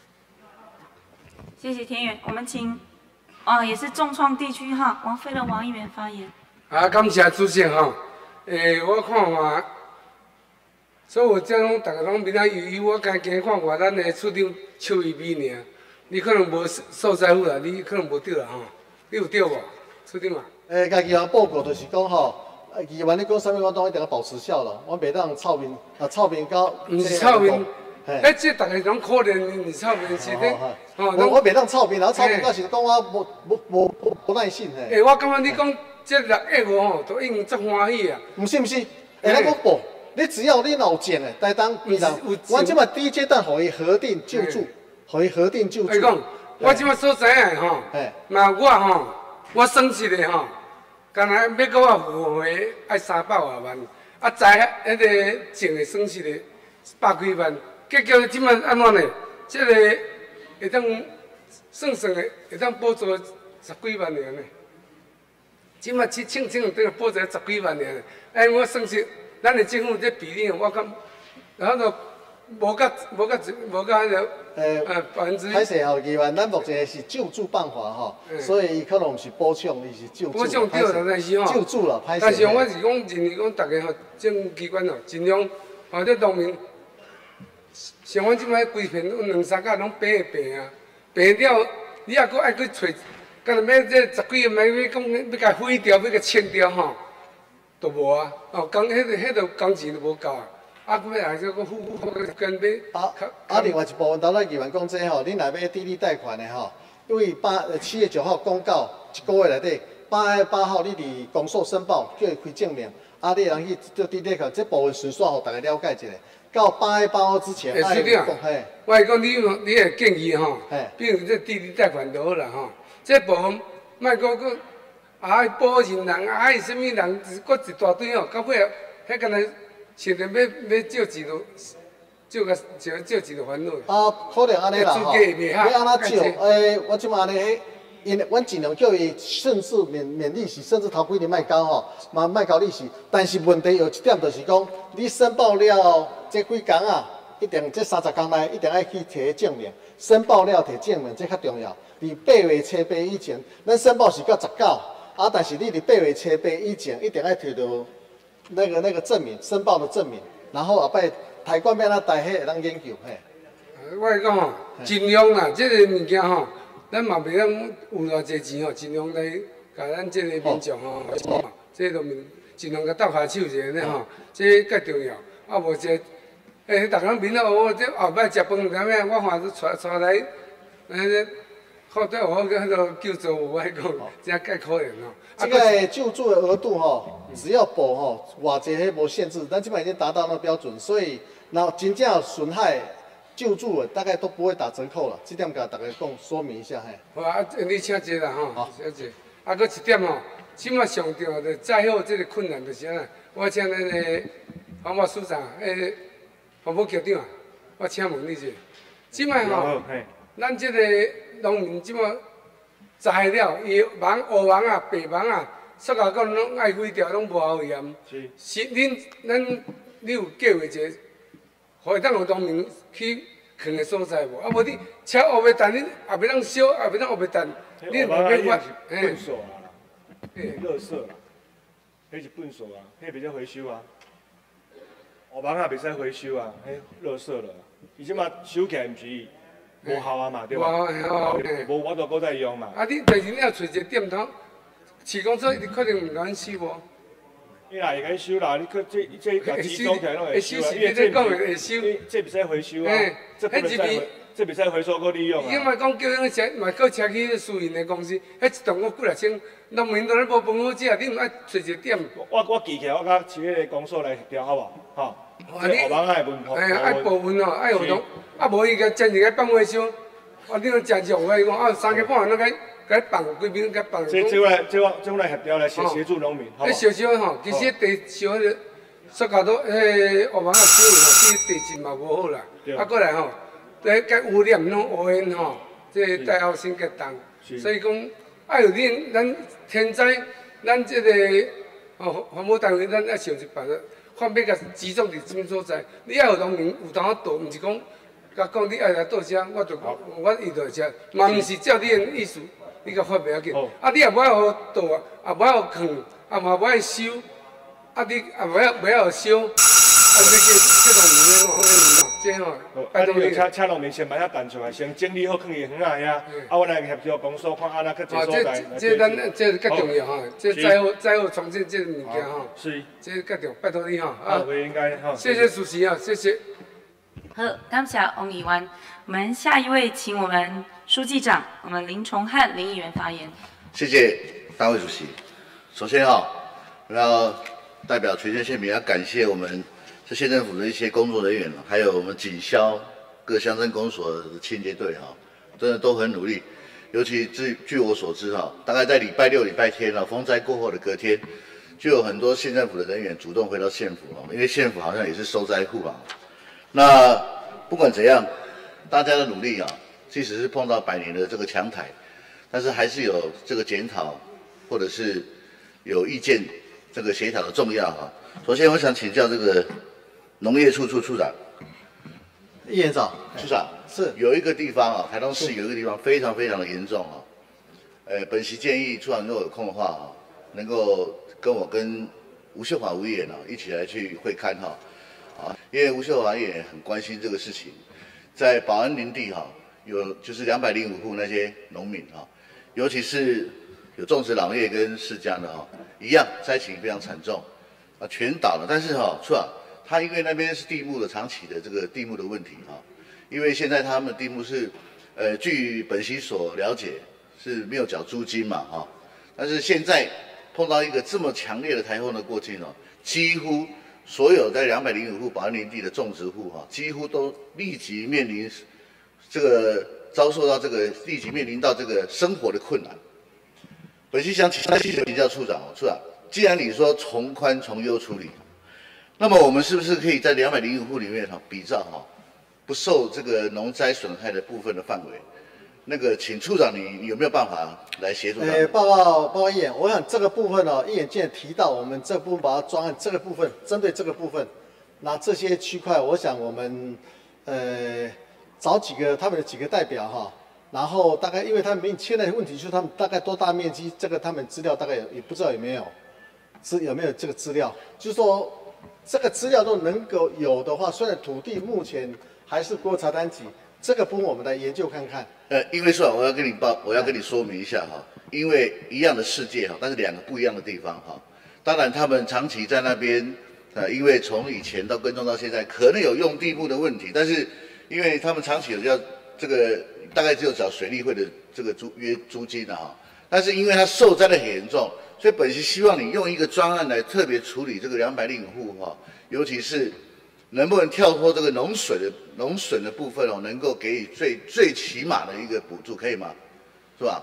谢谢田员，我们请也是重创地区哈，王飞的王议员发言。 感谢主席哈。我看嘛，所有这种大家拢面啊悠悠，我刚看看咱的处长邱一美尔，你可能无受灾户啦，你可能无对啦吼，你有对无？处长啊？ 家己啊报告就是讲吼。议员你讲啥物，我当一定要保持笑容，我袂当臭面，臭面到。 毋是臭面，这大家拢可怜，你臭面是咧。 我袂当臭面，然后臭面到是讲我无耐性嘿。 我感觉你讲这6个吼，都已经足欢喜啊。 毋是，咱讲报，你只要你有证的，台东卑南，我即马第一阶段互伊核定救助，互伊核定救助。 我讲，我即马所知影吼，那我吼，我算一个吼。刚才要搁我付费爱300多万，啊，在迄个种的损失的100几万，结果即摆安怎呢？这个会当算的会当补助10几万尔呢？即摆请等于补助10几万尔。我算是咱的政府这比例，我感然后无甲迄个1%。 歹势吼，议员，咱目前是救助办法吼，所以伊可能是补偿，伊是救助。 补偿对啦，但是吼， 救助啦，歹势。 但是我是讲，认为讲，大家吼，政府机关吼，尽量吼，这农民，像阮即摆规片有2、3甲拢病啊，病了，你也搁爱去找，干那要这10几个要讲要甲毁掉，要甲清掉吼，都无啊，哦，迄个工钱都无够啊。啊，要来这个付跟要另外一部分，头咱议员讲这吼，恁若要低利贷款的吼，因为7月9号公告1个月内底，8月8号你伫公所申报，叫伊开证明，你人去做低利贷款，这部分顺续互大家了解一下。到8月8号之前， 是的，我是讲你的建议吼，比如这低利贷款就好啦吼，这部分莫讲保人人，什么人，搁一大堆吼，到尾迄个呢。现在要借钱就借钱就烦恼。 可能安尼啦吼。要安怎借？我即马安尼，阮尽量叫伊甚至免利息，甚至头几年莫交吼，嘛莫交利息。但是问题有一点就是讲，你申报了这几工啊，一定这30工内一定爱去摕证明。申报了摕证明，这较重要。伫8月初8以前，咱申报是到19，但是你伫8月初8以前一定爱摕到。那个证明，申报的证明，然后后摆台管要安怎带，迄会当研究嘿。 我是讲吼，尽量啦，这个物件吼，咱嘛袂当有偌济钱吼，尽量来甲咱这个民众吼，这个尽量甲斗下手一下呢吼，这较重要。啊，无这，逐个民众我这后摆食饭怎么样？我看带来，靠对我迄个救助，我讲真介可怜哦。 这个救助的额度吼，只要补吼，偌济迄无限制，咱基本已经达到那个标准，所以然后真正损害救助的大概都不会打折扣了。这点甲大家讲说明一下嘿。 好啊，你请坐啦吼，请坐。啊，搁一点吼，即马上重要的再好这个困难就是啥？我请咱的环保署长，环保局长，我请问你一下，即马吼，咱这个农民即马。栽了，伊网黑网啊、白网啊，塑胶管拢爱毁掉，拢无效验。是你有计划一个，可以当互农民去放的所在无？啊无你车黑白蛋，你也袂当烧，也袂当黑白蛋，你无办法。 粪扫啊，垃圾啦，迄是粪扫啊，迄袂使回收啊。黑网啊袂使回收啊，迄垃圾了。伊即马收起来毋是。无效啊嘛，对吧？无我都搁在用嘛。 啊，你但是你要找一个点头，市公所一定确定唔敢收无？ 伊若会甲伊收啦，你这甲集中起来拢会收啊。 你咧讲会收？ 这袂使回收啊，这袂使回收搁利用啊。 因为讲叫咱车，嘛叫车去私营的公司，迄一栋我几来千，农民都咧无饭好食，你唔爱找一个点。 我记起来，我甲市迄个公所来协调好无？吼。这黑网爱分配， 爱部分哦，爱互同，啊无伊个真是个放回收，啊你讲真是我讲啊3个半人甲放规边甲放。 这我来协调来协助农民，好。 迄烧吼，其实地烧迄个塑胶都黑网啊烧吼，其地质嘛无好啦，啊过来吼，对甲污染拢污染吼，这大后生结冻，所以讲爱有咱天灾，咱这个环保单位咱爱想一办法。看要甲集中伫什么所在，你爱互农民有当倒，毋是讲甲讲你爱来倒遮，我伊就来遮，嘛毋是照你的意思，你甲发袂要紧。啊，你也无爱互倒啊，也无爱互藏，啊嘛无爱收，啊你也无爱互烧，啊这农民的吼，这吼， 拜托你。请农民先买遐蛋出来，先整理好放伊园仔遐，啊我来协调公所看安怎较济所在。 这较重要吼，这再好重建这物件吼。 是。 这较重，拜托你吼。 啊，我应该哈。 谢谢主席啊，谢谢。 好，感谢王议员。我们下一位，请我们书记长，我们林崇汉林议员发言。 谢谢大会主席。首先我要代表全县县民要感谢我们这县政府的一些工作人员，还有我们警消各乡镇公所的清洁队真的都很努力。尤其据我所知大概在礼拜六、礼拜天风灾过后的隔天，就有很多县政府的人员主动回到县府因为县府好像也是受灾户那不管怎样，大家的努力即使是碰到100年的这个强台，但是还是有这个检讨或者是有意见这个协调的重要首先，我想请教这个农业处处长， 议员长， 处长是有一个地方啊，台东市有一个地方非常的严重啊。本席建议处长如果有空的话啊，能够跟吴秀华吴议员啊一起来去会勘哈啊，因为吴秀华也很关心这个事情，在保安林地哈有就是205户那些农民哈，尤其是有种植老叶跟释迦的哈，一样灾情非常惨重啊，全倒了。但是哈，处长他因为那边是地目的长期的这个地目的问题哈，因为现在他们地目是据本席所了解是没有缴租金嘛哈，但是现在碰到一个这么强烈的台风的过境哦，几乎所有在205户保安林地的种植户哈，几乎都立即面临这个遭受到这个立即面临到这个生活的困难。本席想请教处长哦，处长，既然你说从宽从优处理，那么我们是不是可以在205户里面哈比照哈不受这个农灾损害的部分的范围？那个，请处长你有没有办法来协助他们？ 报告议员，我想这个部分哦，议员既然提到我们这部分把它专案这个部分，针对这个部分，那这些区块，我想我们找他们的几个代表哈，然后大概因为他们现在问题就是他们大概多大面积，这个他们资料大概也不知道有没有这个资料，就是说这个资料都能够有的话，虽然土地目前还是国有财产局，这个部分我们来研究看看。 因为处长，我要跟你说明一下哈，因为一样的世界哈，但是两个不一样的地方哈。当然，他们长期在那边，因为从以前到耕种到现在，可能有用地目的问题，但是因为他们长期有要这个大概只有缴水利会的这个租金的哈，但是因为它受灾的很严重，所以本席希望你用一个专案来特别处理这个205户哈，尤其是能不能跳脱这个农损的部分哦，能够给予最起码的一个补助，可以吗？是吧？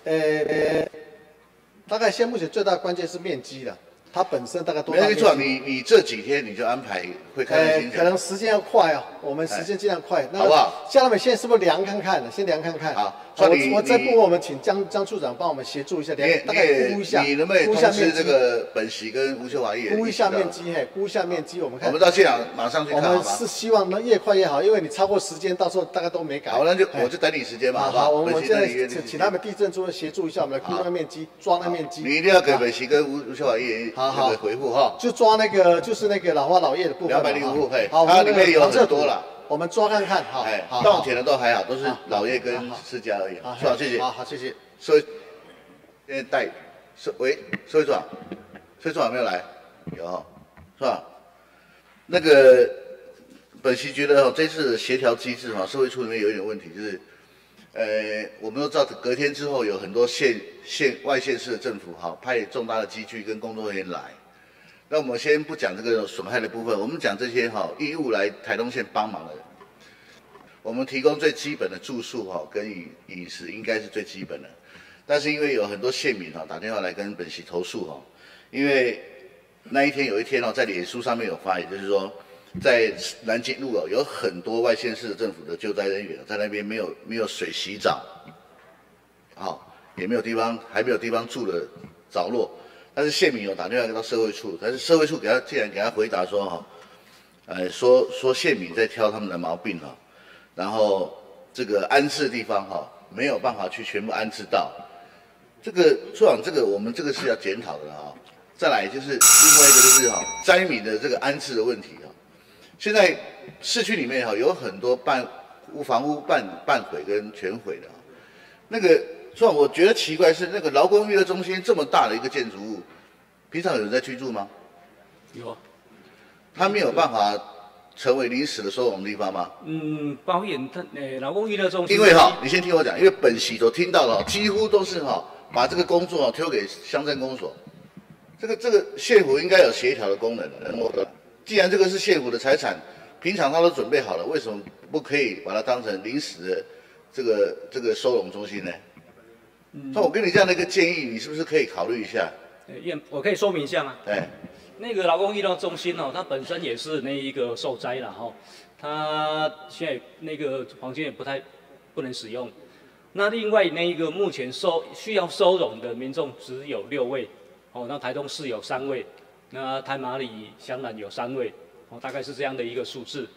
大概现在目前最大的关键是面积了，它本身大概多大面积？ 没错，你这几天你就安排会看看行程。 可能时间要快哦，我们时间尽量快， 好不好？ 像他们现在是不是量看看呢？先量看看。 好， 我这部分我们请张处长帮我们协助一下，大概估一下。 你能不能通知这个本席跟吴秀华议员？ 估一下面积，估一下面积，我们看。 我们到现场马上去看好吗？ 我们是希望能越快越好，因为你超过时间，到时候大家都没改。 好，那我就等你时间嘛，好不好？ 我们现在请他们地震处协助一下，我们来估那个面积，抓那面积。 你一定要给本席跟吴秀华议员这个回复哈。 就抓那个就是那个老花老叶的部分。 205户， 好， 它里面有很多了。 我们抓看看，好， 稻田的都还好，都是老叶跟释迦而已。处长，谢谢。 好，谢谢。 所以现在社会处长没有来，有是吧？那个本席觉得这次的协调机制哈，社会处里面有一点问题，就是我们都知道隔天之后有很多外县市的政府哈派重大的机具跟工作人员来。那我们先不讲这个损害的部分，我们讲这些义务来台东县帮忙的人，我们提供最基本的住宿跟饮食应该是最基本的，但是因为有很多县民打电话来跟本席投诉因为那一天有一天在脸书上面有发，也就是说在南京路有很多外县市的政府的救灾人员在那边没有水洗澡，也没有地方还没有地方住的着落。但是县民有打电话到社会处，但是社会处竟然给他回答说说县民在挑他们的毛病然后这个安置的地方没有办法去全部安置到。这个处长，这个我们这个是要检讨的再来就是另外一个就是灾民的这个安置的问题现在市区里面有很多房屋半毁跟全毁的那个。所以我觉得奇怪是那个劳工娱乐中心这么大的一个建筑物，平常有人在居住吗？ 有。 它没有办法成为临时的收容地方吗？ 包括劳工娱乐中心。 因为你先听我讲，因为本席所听到的几乎都是把这个工作丢给乡镇公所，这个县府应该有协调的功能的。既然这个是县府的财产，平常他都准备好了，为什么不可以把它当成临时的这个收容中心呢？那我给你这样的一个建议，你是不是可以考虑一下？ 我可以说明一下吗？ 对， 那个劳工医疗中心它本身也是那一个受灾了它现在那个房间也不能使用。那另外那一个目前需要收容的民众只有6位，那台东市有3位，那台马里、香兰有3位，大概是这样的一个数字。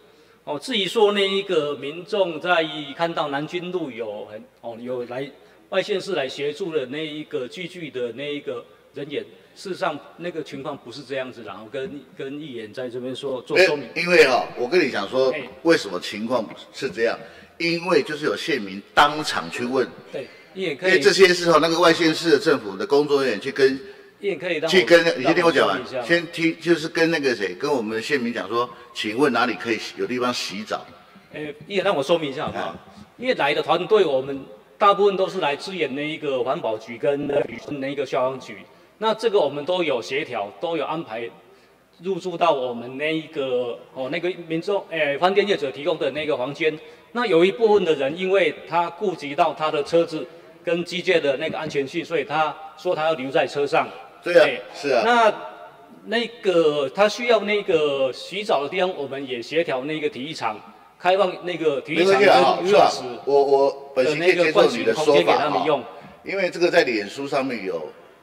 至于说那一个民众在看到南军路有来外县市来协助的那一个聚聚的那一个人员，事实上那个情况不是这样子，然后跟议员在这边做说明。 因为我跟你讲说，为什么情况是这样？因为就是有县民当场去问， 对，议员可以， 因为这些是那个外县市的政府的工作人员去跟。 议员可以你先听我讲完，先听就是跟那个谁，跟我们的县民讲说，请问哪里可以有地方洗澡？ 议员让我说明一下好不好？因为来的团队我们大部分都是来支援那一个环保局跟那个消防局，那这个我们都有协调，都有安排入住到我们那一个那个民众饭店业者提供的那个房间。那有一部分的人，因为他顾及到他的车子跟机械的那个安全性，所以他说他要留在车上。 对啊，是啊。 那个他需要那个洗澡的地方，我们也协调那个体育场开放那个体育场跟游泳池。 我本席可以接受你的说法哈， 因为这个在脸书上面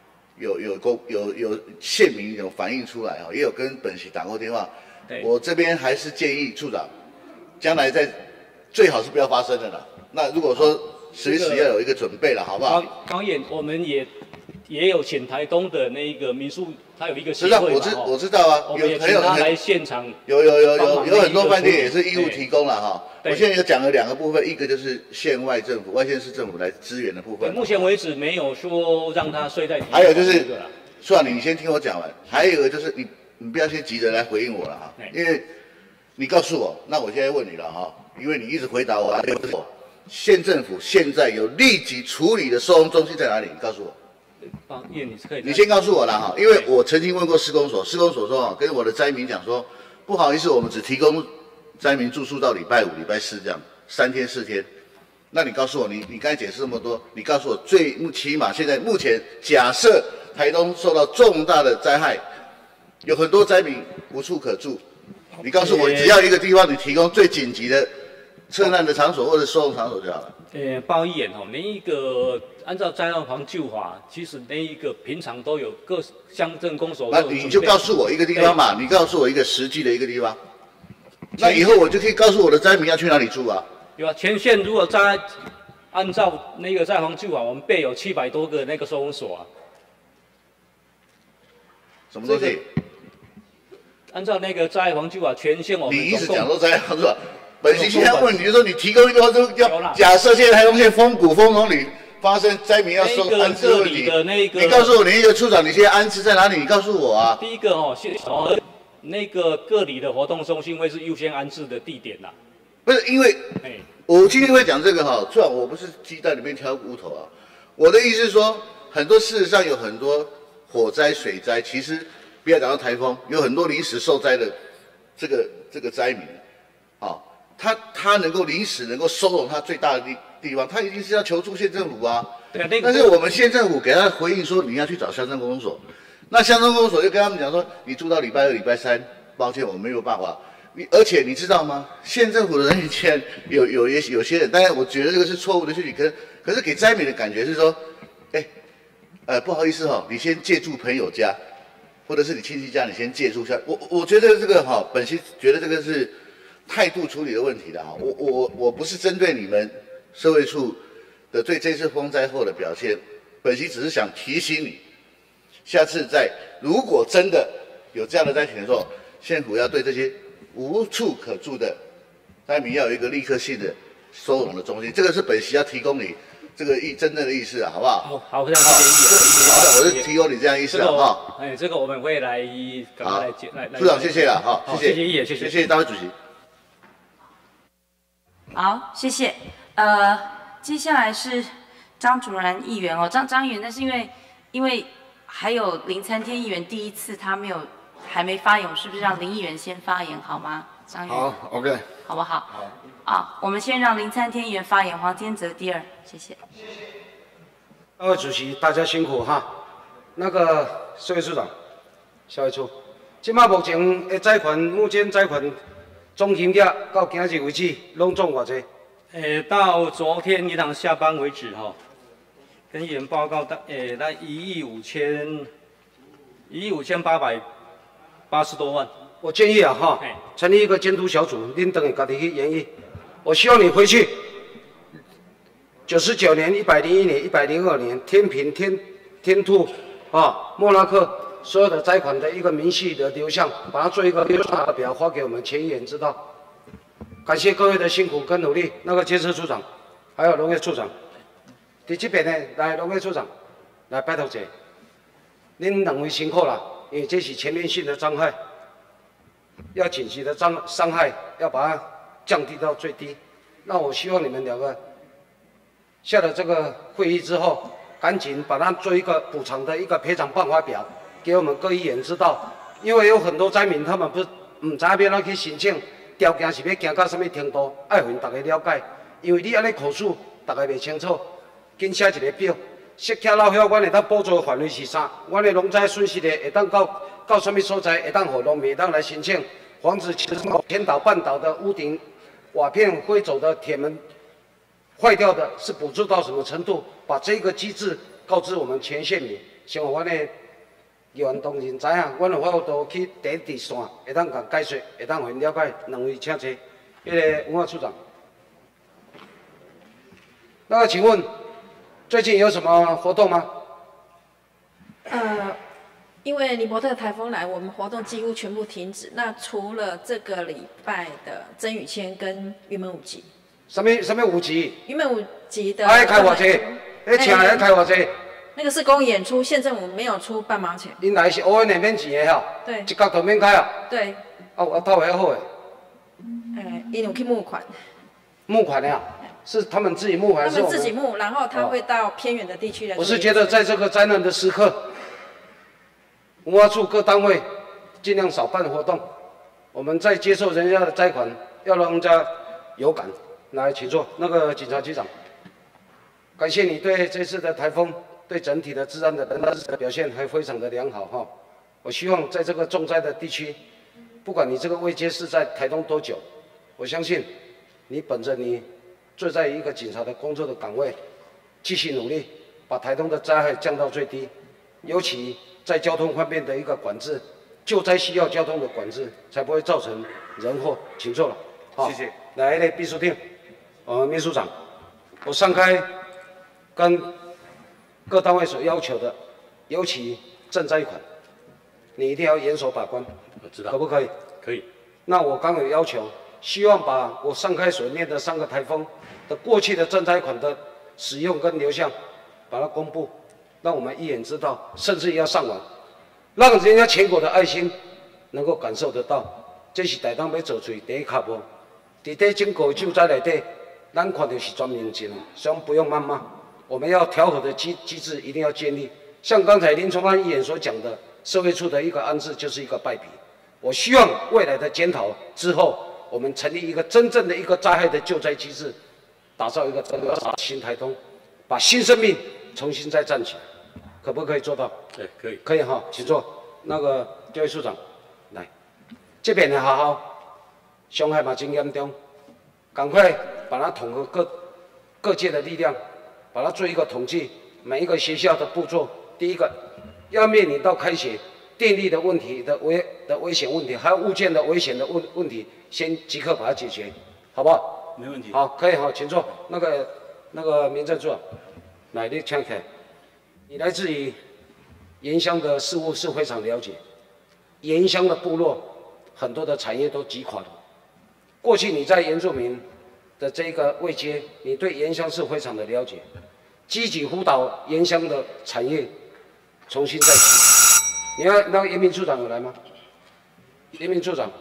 有县民有反映出来也有跟本席打过电话。我这边还是建议处长，将来最好是不要发生的啦。那如果说随时要有一个准备了，好不好？ 高院我们也有请台东的那个民宿，他有一个协会嘛， 我知道啊， 我们也请他来现场。 有很多饭店也是义务提供了哈。我现在有讲了2个部分，一个就是县外政府、外县市政府来支援的部分。 目前为止没有说让他睡在。 还有就是，算了，你先听我讲完。还有一个就是你不要先急着来回应我了哈，因为你告诉我，那我现在问你了哈，因为你一直回答我，县政府现在有立即处理的收容中心在哪里？你告诉我。你先告诉我啦哈，因为我曾经问过施工所，施工所说跟我的灾民讲说，不好意思，我们只提供灾民住宿到礼拜5、礼拜4这样，3天4天。那你告诉我，你刚才解释这么多，你告诉我最起码现在目前假设台东受到重大的灾害，有很多灾民无处可住，你告诉我只要一个地方，你提供最紧急的撤难的场所或者收容场所就好了。 包议员那一个按照灾难防救法，其实那一个平常都有各乡镇公所。 那你就告诉我一个地方嘛，你告诉我一个实际的一个地方，那以后我就可以告诉我的灾民要去哪里住啊。 有啊，前线如果按照那个灾防救法，我们备有700多个那个收容所啊。 什么东西？ 按照那个灾防救法，全线我们你一直讲说灾防救法。本席现在问你，就说你提供一个就要假设现在台东县丰谷丰农里发生灾民要收安置问题，你告诉我你一个处长，你现在安置在哪里？你告诉我啊。 第一个那个各里的活动中心会是优先安置的地点啦。 不是因为，我今天会讲这个处长，我不是鸡蛋里面挑骨头啊。我的意思是说，事实上有很多火灾、水灾，其实不要讲到台风，有很多临时受灾的这个灾民，他能够临时能够收容他最大的地方，他一定是要求助县政府啊。 对啊， 但是我们县政府给他回应说，你要去找乡镇公所，那乡镇公所就跟他们讲说，你住到礼拜2、礼拜3，抱歉，我没有办法。而且你知道吗？县政府的人员竟然有些人，当然我觉得这个是错误的事情，可是给灾民的感觉是说，不好意思你先借住朋友家，或者是你亲戚家，你先借住下。我觉得这个本席觉得这个是态度处理的问题的我不是针对你们社会处的对这次风灾后的表现，本席只是想提醒你，下次如果真的有这样的灾情的时候，县府要对这些无处可住的灾民要有一个立刻性的收容的中心，这个是本席要提供你这个真正的意思好不好？ 好，非常谢谢。 好的，我是提供你这样意思好。 这个我们会来处长谢谢了谢谢议员，谢谢大会主席。 好，谢谢。接下来是张主任议员张议员，那是因为还有林参天议员第一次他还没发言，是不是让林议员先发言好吗？张议员。 好 ，OK。 好不好？好。我们先让林参天议员发言，黄天泽第2，谢谢。 大会主席，大家辛苦哈。那个社会处长，消费处，即马目前的灾款，目前灾款总金额到今日为止，拢总偌济？ 到昨天一堂下班为止跟议员报告那1亿5880多万。 我建议啊哈，成立一个监督小组，恁等于家己去研议。我希望你回去，99年、101年、102年，天平、天兔啊、莫拉克所有的灾款的一个明细的流向，把它做一个流程的表发给我们前议员知道。感谢各位的辛苦跟努力。那个监测处长，还有农业处长，在这边呢，来农业处长，来拜托一下，恁两位辛苦了，因为这是全面性的伤害。要紧急的伤害，要把它降低到最低。那我希望你们两个下了这个会议之后，赶紧把它做一个补偿的一个赔偿办法表，给我们各议员知道。因为有很多灾民他们不知道要哪去申请，条件是要行到什么程度，爱让大家了解。因为你安尼口述，大家袂清楚，紧写一个表，设卡老晓，阮会当补助的范围是啥？阮的农灾损失的会当到什么所在，会当互农民会当来申请，防止千岛半岛的屋顶瓦片飞走的铁门坏掉的是补助到什么程度？把这个机制告知我们前线民，像阮的议员同仁知影，阮有法度去第一第线，会当甲解说，会当互因了解。两位请坐，那个文化处长。那个，请问最近有什么活动吗？ 因为尼伯特台风来，我们活动几乎全部停止。那除了这个礼拜的曾宇谦跟云门舞集， 什么舞集？云门舞集的。 开偌济？请来开偌济？ 那个是公益演出，县政府没有出半毛钱。 因来是偶尔免钱的哈。 对。 一角都免开啊。 对。 我倒还好诶。 因有去募款。 募款的啊？是他们自己募还是？ 他们自己募，然后他会到偏远的地区来。 我是觉得在这个灾难的时刻，文化处各单位尽量少办活动。我们在接受人家的灾款，要让人家有感。来，请坐。那个警察局长，感谢你对这次的台风对整体的治安的表现还非常的良好哈。我希望在这个重灾的地区，不管你这个位阶是在台东多久，我相信你本着你坐在一个警察的工作的岗位，继续努力，把台东的灾害降到最低。尤其在交通方面的一个管制，救灾需要交通的管制，才不会造成人祸。请坐了。 谢谢。 来，那秘书厅，秘书长，我上开跟各单位所要求的，尤其赈灾款，你一定要严守把关。 我知道。 可不可以？ 可以。 那我刚有要求，希望把我上开所念的3个台风的过去的赈灾款的使用跟流向，把它公布，让我们一眼知道，甚至要上网，让人家全国的爱心能够感受得到。这是台东要做出第一脚步。在这整个救灾内底，咱看到是全民情，所以不用谩骂。我们要调和的机制一定要建立。像刚才林崇安议员所讲的，社会处的一个安置就是一个败笔。我希望未来的检讨之后，我们成立一个真正的一个灾害的救灾机制，打造一个整个新台东，把新生命重新再站起来，可不可以做到？ 对，可以。 可以哈，请坐。那个这位处长，来，这边的学校伤害嘛真严重，赶快把它统合各界的力量，把它做一个统计，每一个学校的步骤。第一个，要面临到开学电力的问题的危险问题，还有物件的危险的问题，先即刻把它解决，好不好？ 没问题。 好，可以好，请坐。那个民政处长，来，你请开。你来自于原乡的事务是非常了解，原乡的部落很多的产业都击垮了。过去你在原住民的这个位阶，你对原乡是非常的了解，积极辅导原乡的产业重新再起。你要那个严明处长有来吗？严明处长，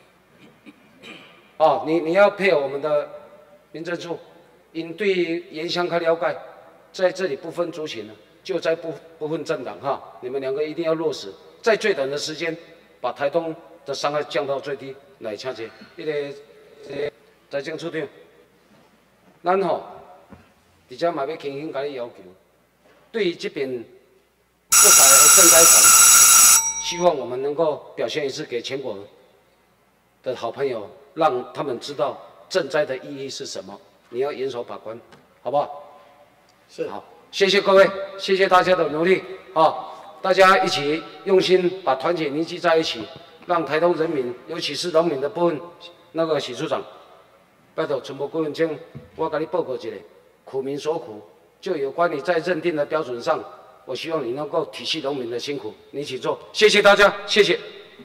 哦，你要配合我们的民政处，因对原乡较了解，在这里不分族群了，就在不分政党哈，你们2个一定要落实，在最短的时间把台东的伤害降到最低。来，请坐。那个财政处长，咱吼，而且嘛要轻轻甲你要求，对于这边不少的赈灾款，希望我们能够表现一次给全国的好朋友，让他们知道赈灾的意义是什么。你要严守把关，好不好？ 是。 好，谢谢各位，谢谢大家的努力啊！大家一起用心，把团结凝聚在一起， 让台东人民，尤其是农民的部分，那个许处长，拜托全部顾问请我给你报告一下，苦民所苦，就有关你在认定的标准上，我希望你能够体恤农民的辛苦，你一起做，谢谢大家，谢谢。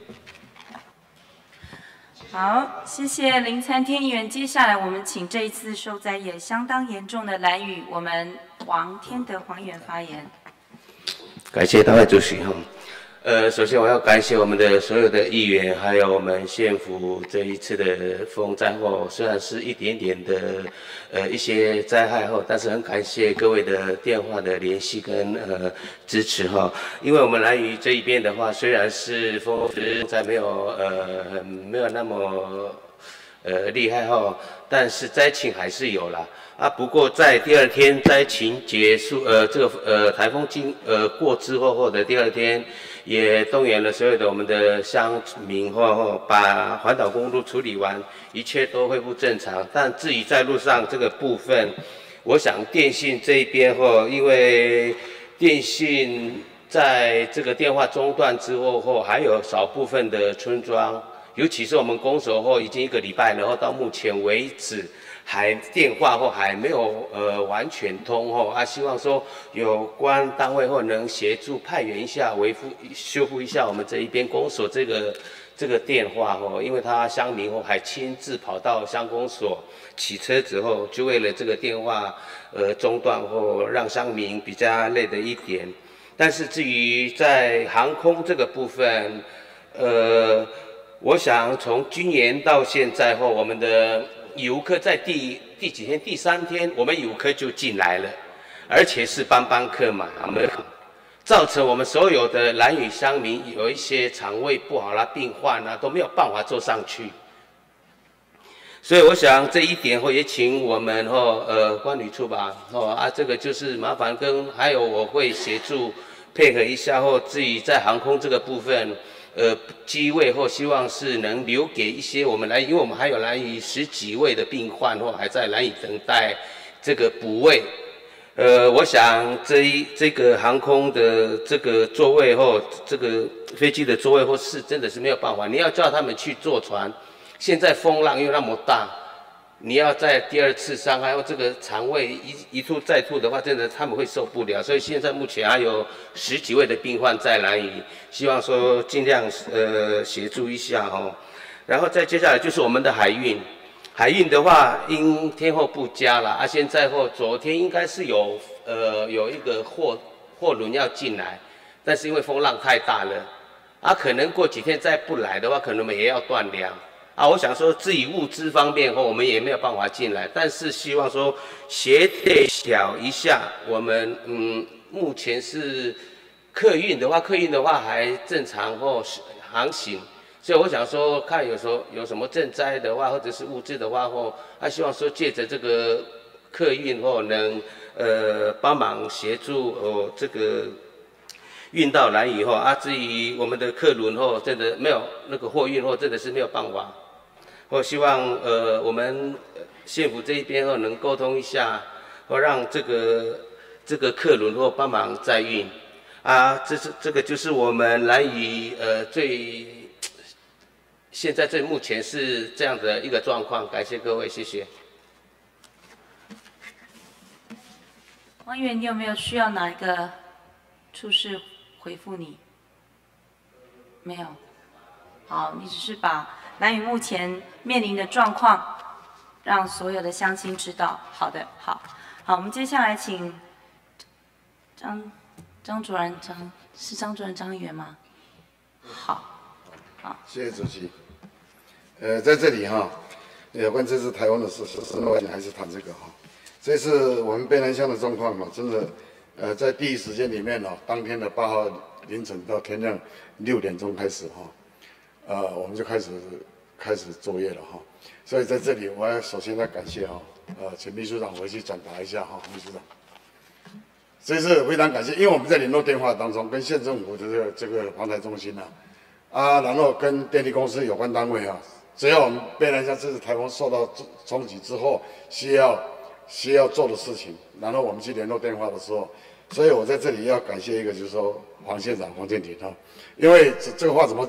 好，谢谢林参天议员。接下来我们请这一次受灾也相当严重的兰屿，我们黄天德黄议员发言。 感谢大会主席哈。首先我要感谢我们的所有的议员，还有我们县府这一次的风灾后，虽然是一点点的一些灾害后，但是很感谢各位的电话的联系跟支持哈。因为我们兰屿这一边的话，虽然是风灾没有那么厉害哈，但是灾情还是有啦。啊，不过在第二天灾情结束，台风过之后的第二天，也动员了所有的我们的乡民把环岛公路处理完，一切都恢复正常。但至于在路上这个部分，我想电信这一边因为电信在这个电话中断之后还有少部分的村庄，尤其是我们公所已经1个礼拜了，到目前为止。电话还没有完全通希望说有关单位能协助派员一下修复一下我们这一边公所这个电话因为他乡民还亲自跑到乡公所骑车之后，就为了这个电话中断让乡民比较累的一点。但是至于在航空这个部分，我想从今年到现在我们的游客在第几天？第3天，我们游客就进来了，而且是班客嘛，造成我们所有的兰屿乡民有一些肠胃不好啦、病患啦，都没有办法坐上去。所以我想这一点也请我们关旅处吧这个就是麻烦还有我会协助配合一下至于在航空这个部分。机位希望是能留给一些我们因为我们还有兰屿10几位的病患还在兰屿等待这个补位。我想这个航空的这个座位这个飞机的座位是真的是没有办法，你要叫他们去坐船，现在风浪又那么大，你要在第2次伤害这个肠胃一吐再吐的话，真的他们会受不了。所以现在目前还有10几位的病患在兰屿，希望说尽量协助一下然后再接下来就是我们的海运，海运的话因天候不佳啦现在昨天应该是有一个货轮要进来，但是因为风浪太大了可能过几天再不来的话，可能我们也要断粮。我想说，至于物资方面我们也没有办法进来，但是希望说协调一下。我们目前是客运的话还正常航行，所以我想说，看有什么赈灾的话，或者是物资的话希望说借着这个客运能帮忙协助这个运到兰屿至于我们的客轮真的没有那个货运真的是没有办法。我希望我们县府这一边能沟通一下，让这个客轮帮忙载运这个就是我们兰屿现在目前是这样的一个状况。感谢各位，谢谢。 王议员，你有没有需要哪一个处室回复你？没有。好，你只是把兰屿目前面临的状况让所有的乡亲知道。好的，好，我们接下来请张主任张议员吗？好， 谢谢主席。在这里有关这次台湾的事，我还是谈这个这次我们卑南乡的状况真的在第一时间里面当天的8号凌晨到天亮6点钟开始我们就开始作业了所以在这里我要首先要感谢请秘书长回去转达一下秘书长。这次非常感谢，因为我们在联络电话当中跟县政府的这个防台中心然后跟电力公司有关单位只要我们卑南乡这次台风受到冲击之后需要做的事情，然后我们去联络电话的时候，所以我在这里要感谢一个就是说黄县长黄建庭因为这个话怎么讲？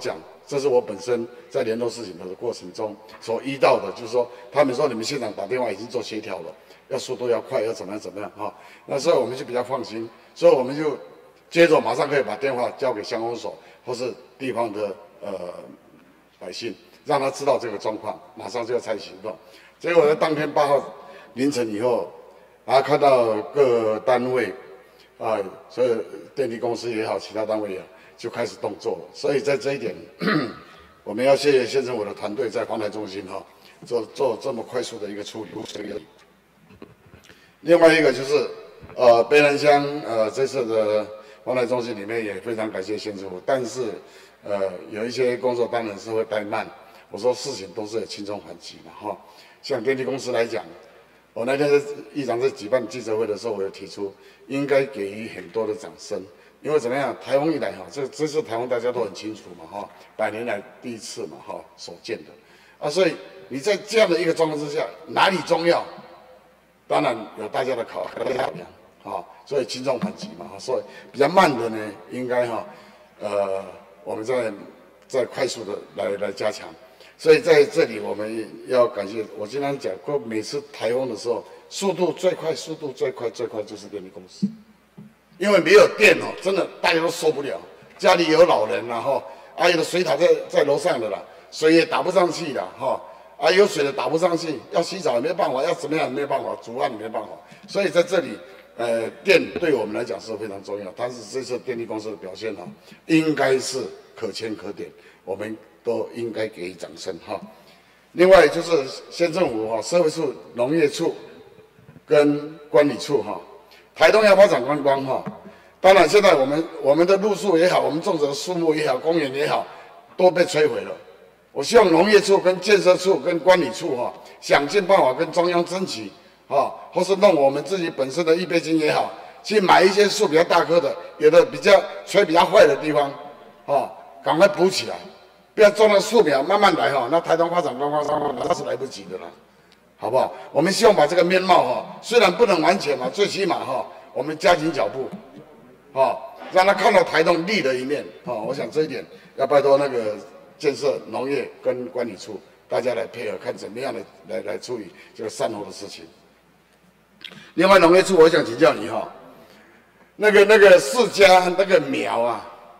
这是我本身在联络事情的过程中所遇到的，就是说他们说你们现场打电话已经做协调了，要速度要快，要怎么样哈。那所以我们就比较放心，所以我们就接着马上可以把电话交给乡公所或是地方的百姓，让他知道这个状况，马上就要采取行动。结果在当天8号凌晨以后，看到各单位所以电力公司也好，其他单位也好，就开始动作了。所以在这一点，我们要谢谢县政府的团队在防台中心做这么快速的一个处理。另外一个就是卑南乡这次的防台中心里面也非常感谢县政府，但是有一些工作当然是会怠慢。我说事情都是有轻重缓急嘛哈。像电力公司来讲，我那天议长在举办记者会的时候，我有提出应该给予很多的掌声，因为怎么样，台风一来这次台风大家都很清楚嘛哈，100年来第一次嘛哈，所见的所以你在这样的一个状况之下，哪里重要？当然有大家的考量所以轻重缓急嘛所以比较慢的呢，应该我们再快速的来加强。所以在这里我们要感谢，我经常讲过，每次台风的时候，速度最快就是电力公司，因为没有电真的大家都受不了。家里有老人有的水塔在楼上的啦，水也打不上去啦有水的打不上去，要洗澡也没办法，要怎么样也没办法，煮饭也没办法。所以在这里，电对我们来讲是非常重要。但是这次电力公司的表现应该是可圈可点，我们都应该给予掌声另外就是县政府社会处、农业处跟管理处台东要发展观光当然现在我们的路树也好，我们种植的树木也好，公园也好，都被摧毁了。我希望农业处跟建设处跟管理处想尽办法跟中央争取或是弄我们自己本身的预备金也好，去买一些树比较大棵的，有的吹比较坏的地方赶快补起来。不要种了树苗，慢慢来那台东发展观光那是来不及的了，好不好？我们希望把这个面貌虽然不能完全嘛，最起码我们加紧脚步让他看到台东绿的一面我想这一点要拜托那个建设、农业跟管理处大家来配合，看怎么样的来处理这个善后的事情。另外农业处，我想请教你那个释迦那个苗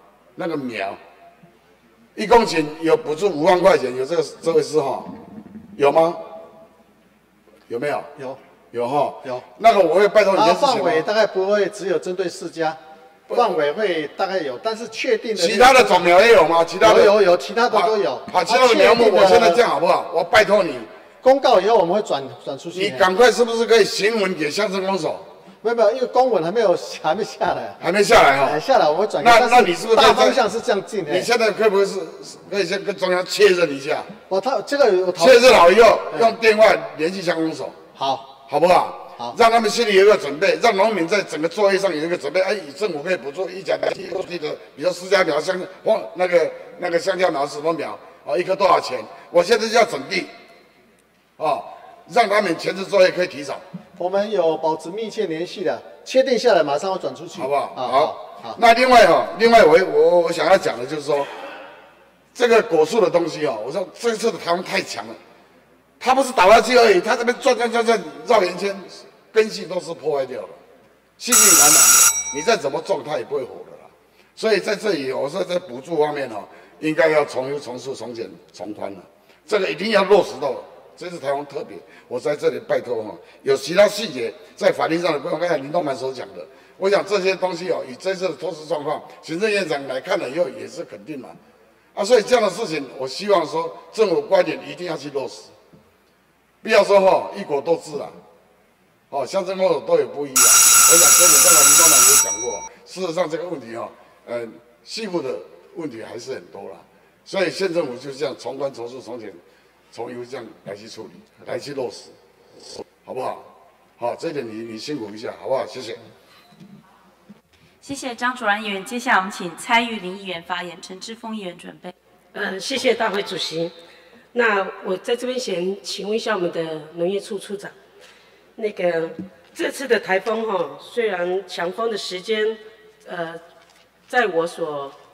1公顷有补助5万块钱，有这位是有吗？有没有？有有。 那个我会拜托你。 范围大概不会只有针对释迦，范围会大概有，但是确定的。 其他的种苗也有吗？其他的有，其他的都有。 其他的苗木，我现在这样好不好？我拜托你， 公告以后我们会转出去。 你赶快是不是可以行文给乡镇公所？ 没有，因为公文还没下来。 还没下来下来我会转。 那你是不是大方向是这样进的？ 你现在可不可以先跟中央确认一下？ 他这个有确认好以后，用电话联系乡公所。好不好？ 好， 让他们心里有一个准备，让农民在整个作业上有一个准备。政府可以补助1甲地的，比如释迦苗那个香蕉苗什么苗1颗多少钱？我现在就要整地让他们前置作业可以提早。 我们有保持密切联系的，确定下来马上要转出去， 好不好？好。那另外我想要讲的就是说，这个果树的东西我说这次的台风太强了，它不是打下去而已，它这边转绕圆圈，根系都是破坏掉了，细菌感染的，你再怎么种它也不会活的啦。所以在这里，我说在补助方面应该要重优、重塑、重简、重宽了，这个一定要落实到了。这次台风特别，我在这里拜托有其他细节在法律上的规范，刚才林东满所讲的，我想这些东西以这次的脱实状况，行政院长来看了以后也是肯定嘛。所以这样的事情，我希望说政府观点一定要去落实，不要说一国多制啦，乡镇公所都有不一样。我想这点刚才林东满也讲过，事实上这个问题细部的问题还是很多啦，所以县政府就这样从宽、从速、从简、从优这样来去处理，来去落实，好不好？这一点你辛苦一下，好不好？谢谢。 谢谢张主任议员，接下来我们请蔡玉玲议员发言，陈之锋议员准备。 谢谢大会主席。那我在这边先请问一下我们的农业处处长，这次的台风虽然强风的时间，在我所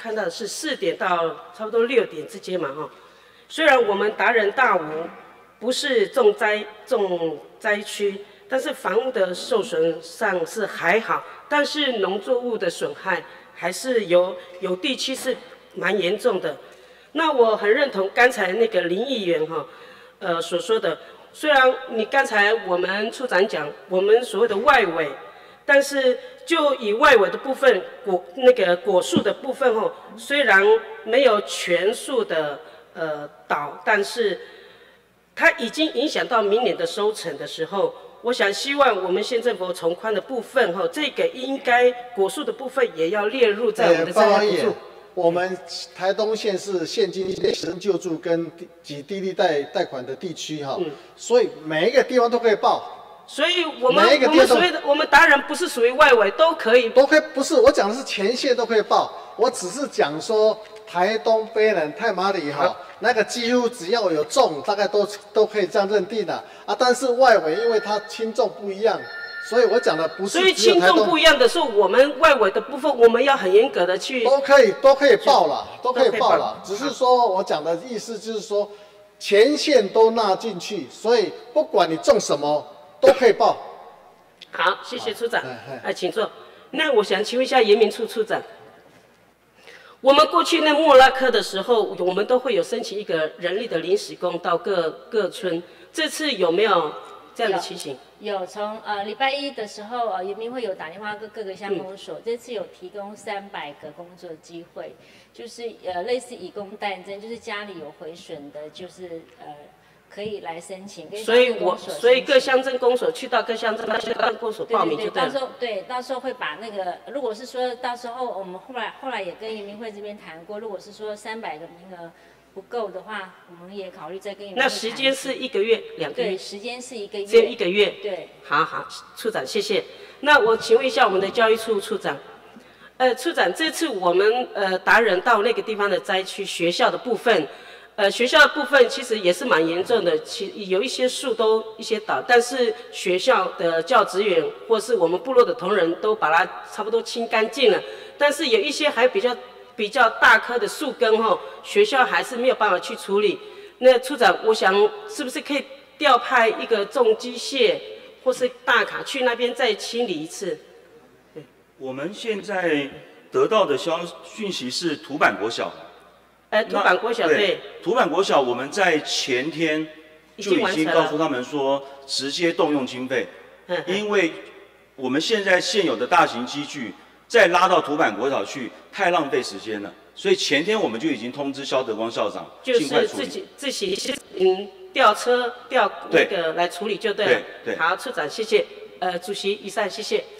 看到的是4点到差不多6点之间嘛哈。虽然我们达仁大武不是重灾区，但是房屋的受损上是还好，但是农作物的损害还是有地区是蛮严重的。那我很认同刚才那个林议员所说的，虽然你刚才我们处长讲我们所谓的外围，但是就以外围的部分果树的部分虽然没有全数的倒，但是它已经影响到明年的收成的时候，我想希望我们县政府从宽的部分这个应该果树的部分也要列入在我们的灾害补助。 我们台东县是现今人身救助跟及低利贷款的地区所以每一个地方都可以报。 所以我们所谓的我们达仁不是属于外围，都可以， 不是我讲的是前线都可以报，我只是讲说台东、卑南、太麻里那个几乎只要有重，大概都可以这样认定的但是外围因为它轻重不一样，所以我讲的不是。 所以轻重不一样的是，我们外围的部分我们要很严格的去。 都可以报了，都可以报了，只是说我讲的意思就是说前线都纳进去，所以不管你种什么。都可以报。 好，谢谢处长。请坐。那我想请问一下严明处处长，我们过去那莫拉克的时候，我们都会有申请一个人力的临时工到各村，这次有没有这样的情形？ 有，从礼拜1的时候，严明会有打电话各个乡公所，这次有提供300个工作机会，就是类似以工代征，就是家里有毁损的，就是可以来申请。 所以各乡镇公所去到各乡镇公所报名就对了。 到时候会把那个，如果是说到时候我们后来也跟移民会这边谈过，如果是说300个名额不够的话，我们也考虑再跟移民会谈。 那时间是1个月、2个月？ 对，时间是1个月。 只有1个月。 对。 好，处长谢谢。那我请问一下我们的教育处处长，处长，这次我们达仁到那个地方的灾区学校的部分。学校的部分其实也是蛮严重的，有一些树都一些倒，但是学校的教职员或是我们部落的同仁都把它差不多清干净了，但是有一些还比较大棵的树根学校还是没有办法去处理。那处长，我想是不是可以调派一个重机械或是大卡去那边再清理一次？ 我们现在得到的讯息是土坂国小。 土坂国小对， 土坂国小我们在前天就已经告诉他们说，直接动用经费，因为我们现在现有的大型机具再拉到土坂国小去，太浪费时间了，所以前天我们就已经通知萧德光校长，尽快处理。 自己调车调那个来处理就对了。 对。 好，处长谢谢。主席以上谢谢。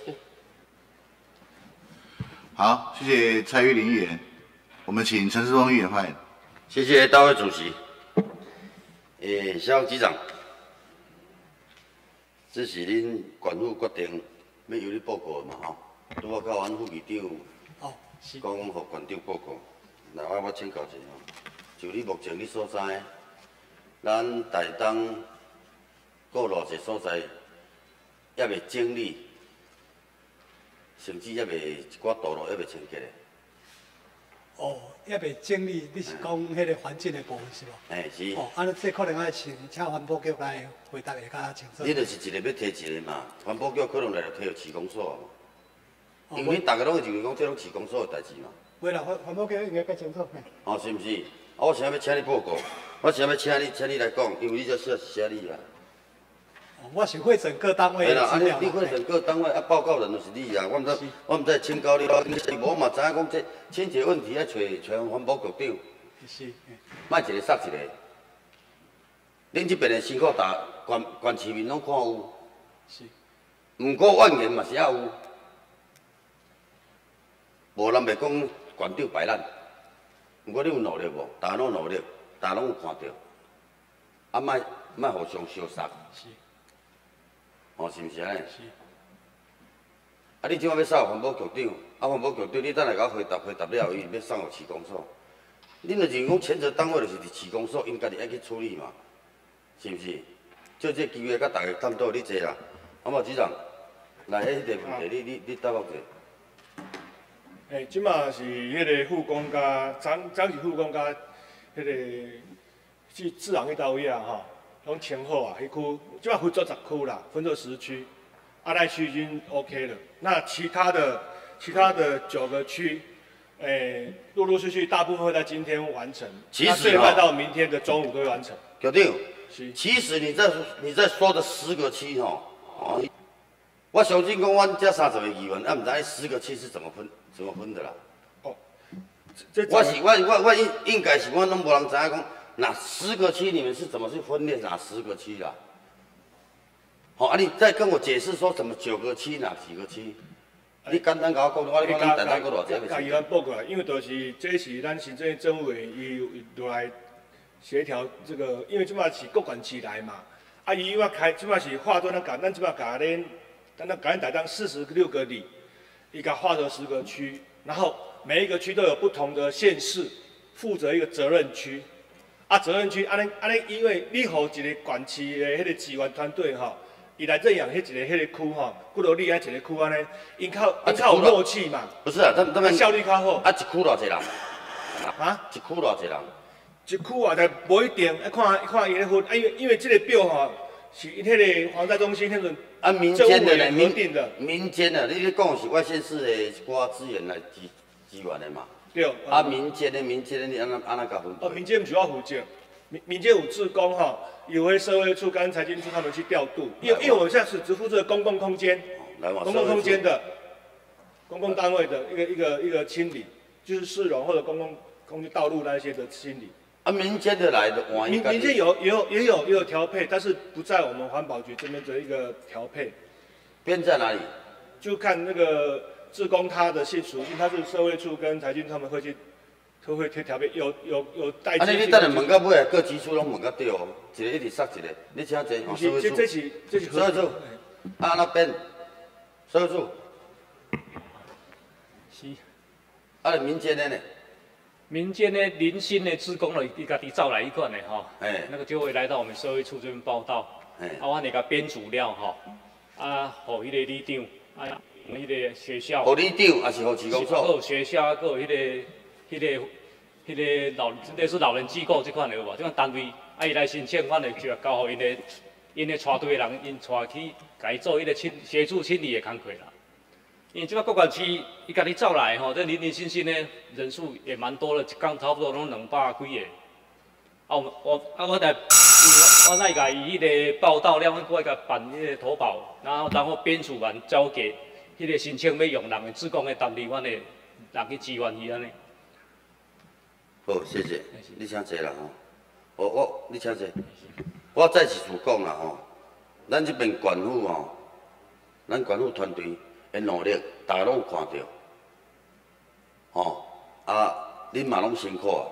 好，谢谢蔡玉玲议员。我们请陈世峰议员发言。 谢谢大会主席。肖局长，这是恁县府决定要由你报告的嘛拄啊，甲阮副议长讲，互县长报告。来，我请教一下就你目前你所知，咱台东各偌济所在还未整理，甚至还未一寡道路还未清洁的。 还未整理，你是讲迄个环境的部分是无？ 是。 安尼这可能要请环保局来回答会较清楚。 你就是一个要提一个嘛，环保局可能来提到市公所嘛，因为恁大家拢会认为讲这拢市公所的代志嘛。 袂啦，环保局应该较清楚。 是毋是？我想要请你报告，我想要请你来讲，因为你这写你啦。 我是会诊各单位的资料。 你会诊各单位报告人就是你啊，我毋知请教你咯，无嘛知影讲这清洁问题要找环保局长。 是。 莫一个杀一个。恁这边的辛苦大，全市民拢看有。 是。 毋过怨言嘛是也有。无人袂讲县长摆烂，毋过你有努力无？大家拢努力，大家拢有看到，莫互相相杀。 是。 是毋是安尼？是。你即摆要送环保局长，环保局长你等下甲我回答了后，伊要送互市公所。恁就认为讲前责单位就是伫市公所，因家己爱去处理嘛，是毋是？借这机会甲大家探讨你坐啦。局长，来，迄个问题你答复者。 即马是迄个护工加早是护工加迄个去自然迄单位啊吼，拢清好啊，迄区即马分做10区啦，分做10区，那区已经 OK 了。那其他的9个区。陆陆续续，大部分会在今天完成，最快到明天的中午都会完成。 局长，其实你在说的10个区我相信讲阮这30个议员，也唔知10个区是怎么分的啦。 哦， 我应该是我拢无人知影讲，哪10个区你们是怎么去分裂哪10个区啦？你再跟我解释说怎么9个区哪几个区？你简单甲我讲，我讲咱台东搁偌济？ 甲议员报过来，因为这是咱行政院政务委员伊落来协调这个，因为即马是各管区来嘛，伊要开即马是划作咱即马甲咱台东46个里，伊甲划成10个区，然后每一个区都有不同的县市负责一个责任区，责任区安尼，因为你互一个管区的迄个资源团队伊来认养迄个区骨头里一个区安尼，因靠有默契嘛。 不是啊，他们效率较好。 一区偌济人？一区偌济人？ 一区啊，就无一定，看伊咧分。因为这个表是因迄个防灾中心迄阵政务委员核定的。 民间的，你咧讲是外县市的一寡资源来支援的嘛？ 对。 民间的你安怎甲分？ 民间唔是我负责，民间有志工有回社会处跟财经处他们去调度，因为我们现在只负责公共空间，公共空间的公共单位的一个清理，就是市容或者公共空间道路那些的清理。 民间的来的， 民间也有调配，但是不在我们环保局这边的一个调配。 编在哪里？ 就看那个志工他的系属性，他是社会处跟财经他们会去。都会调配，有代接。 你等下问到尾，各局处拢问到对哦，一个一直塞一个，你请坐。 这是社会处，那边社会处。 是。 民间的呢？ 民间的零星的志工了，伊家己找来一款的那个就会来到我们社会处这边报道。我那个编组了互迄个里长，迄个学校。 互里长还是互市公所？ 学校，还有迄个类似老人机构这款的有无？这款单位，伊来申请，阮就交互因的带队的人，因带去，甲伊做迄个协助清理的工课啦。因为即摆各管区，伊家己走来这零星星的人数也蛮多了，一天差不多拢200几个。我来甲伊迄个报道了，我来甲办迄个投保，然后编组完交给迄个申请要用人的志工的单位，阮的人去支援伊安尼。 好，谢谢。你请坐啦你请坐。我再次讲啦咱这边县府咱县府团队的努力，大家拢有看到。恁嘛拢辛苦啊。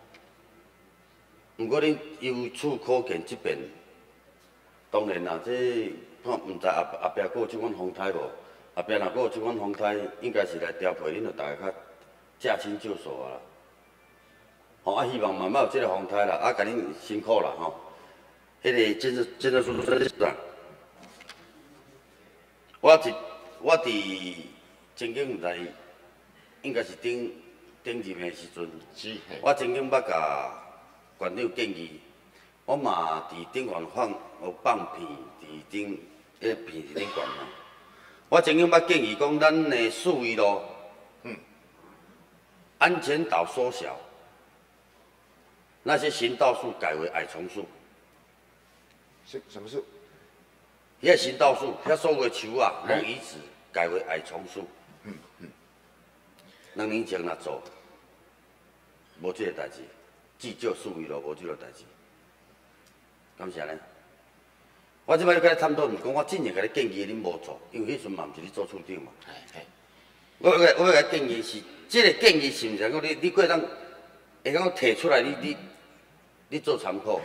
不过恁由此可见，这边当然啦，这唔知后壁还有这款风台无？后壁若还有这款风台，应该是来调配，恁就大家较驾轻就熟啊啦。希望慢慢有这个风台啦，甲恁辛苦啦迄个建设署长，我伫曾经唔知，应该是顶任的时阵，我曾经捌甲县长建议，我嘛伫顶悬放片伫顶片伫顶悬我曾经捌建议讲，咱的树义路，安全岛缩小。那些行道树改为矮丛树。 什么树？ 遐行道树，遐所有的树啊，拢移植改为矮丛树。2年前若做，无这个代志，至少树义路无这个代志。感谢呢。我即摆要甲你探讨，毋是讲我真正甲你建议，恁无做，因为迄阵嘛毋是你做处长嘛。我要甲建议是，这个建议是毋是讲你过当会讲提出来，你做参考。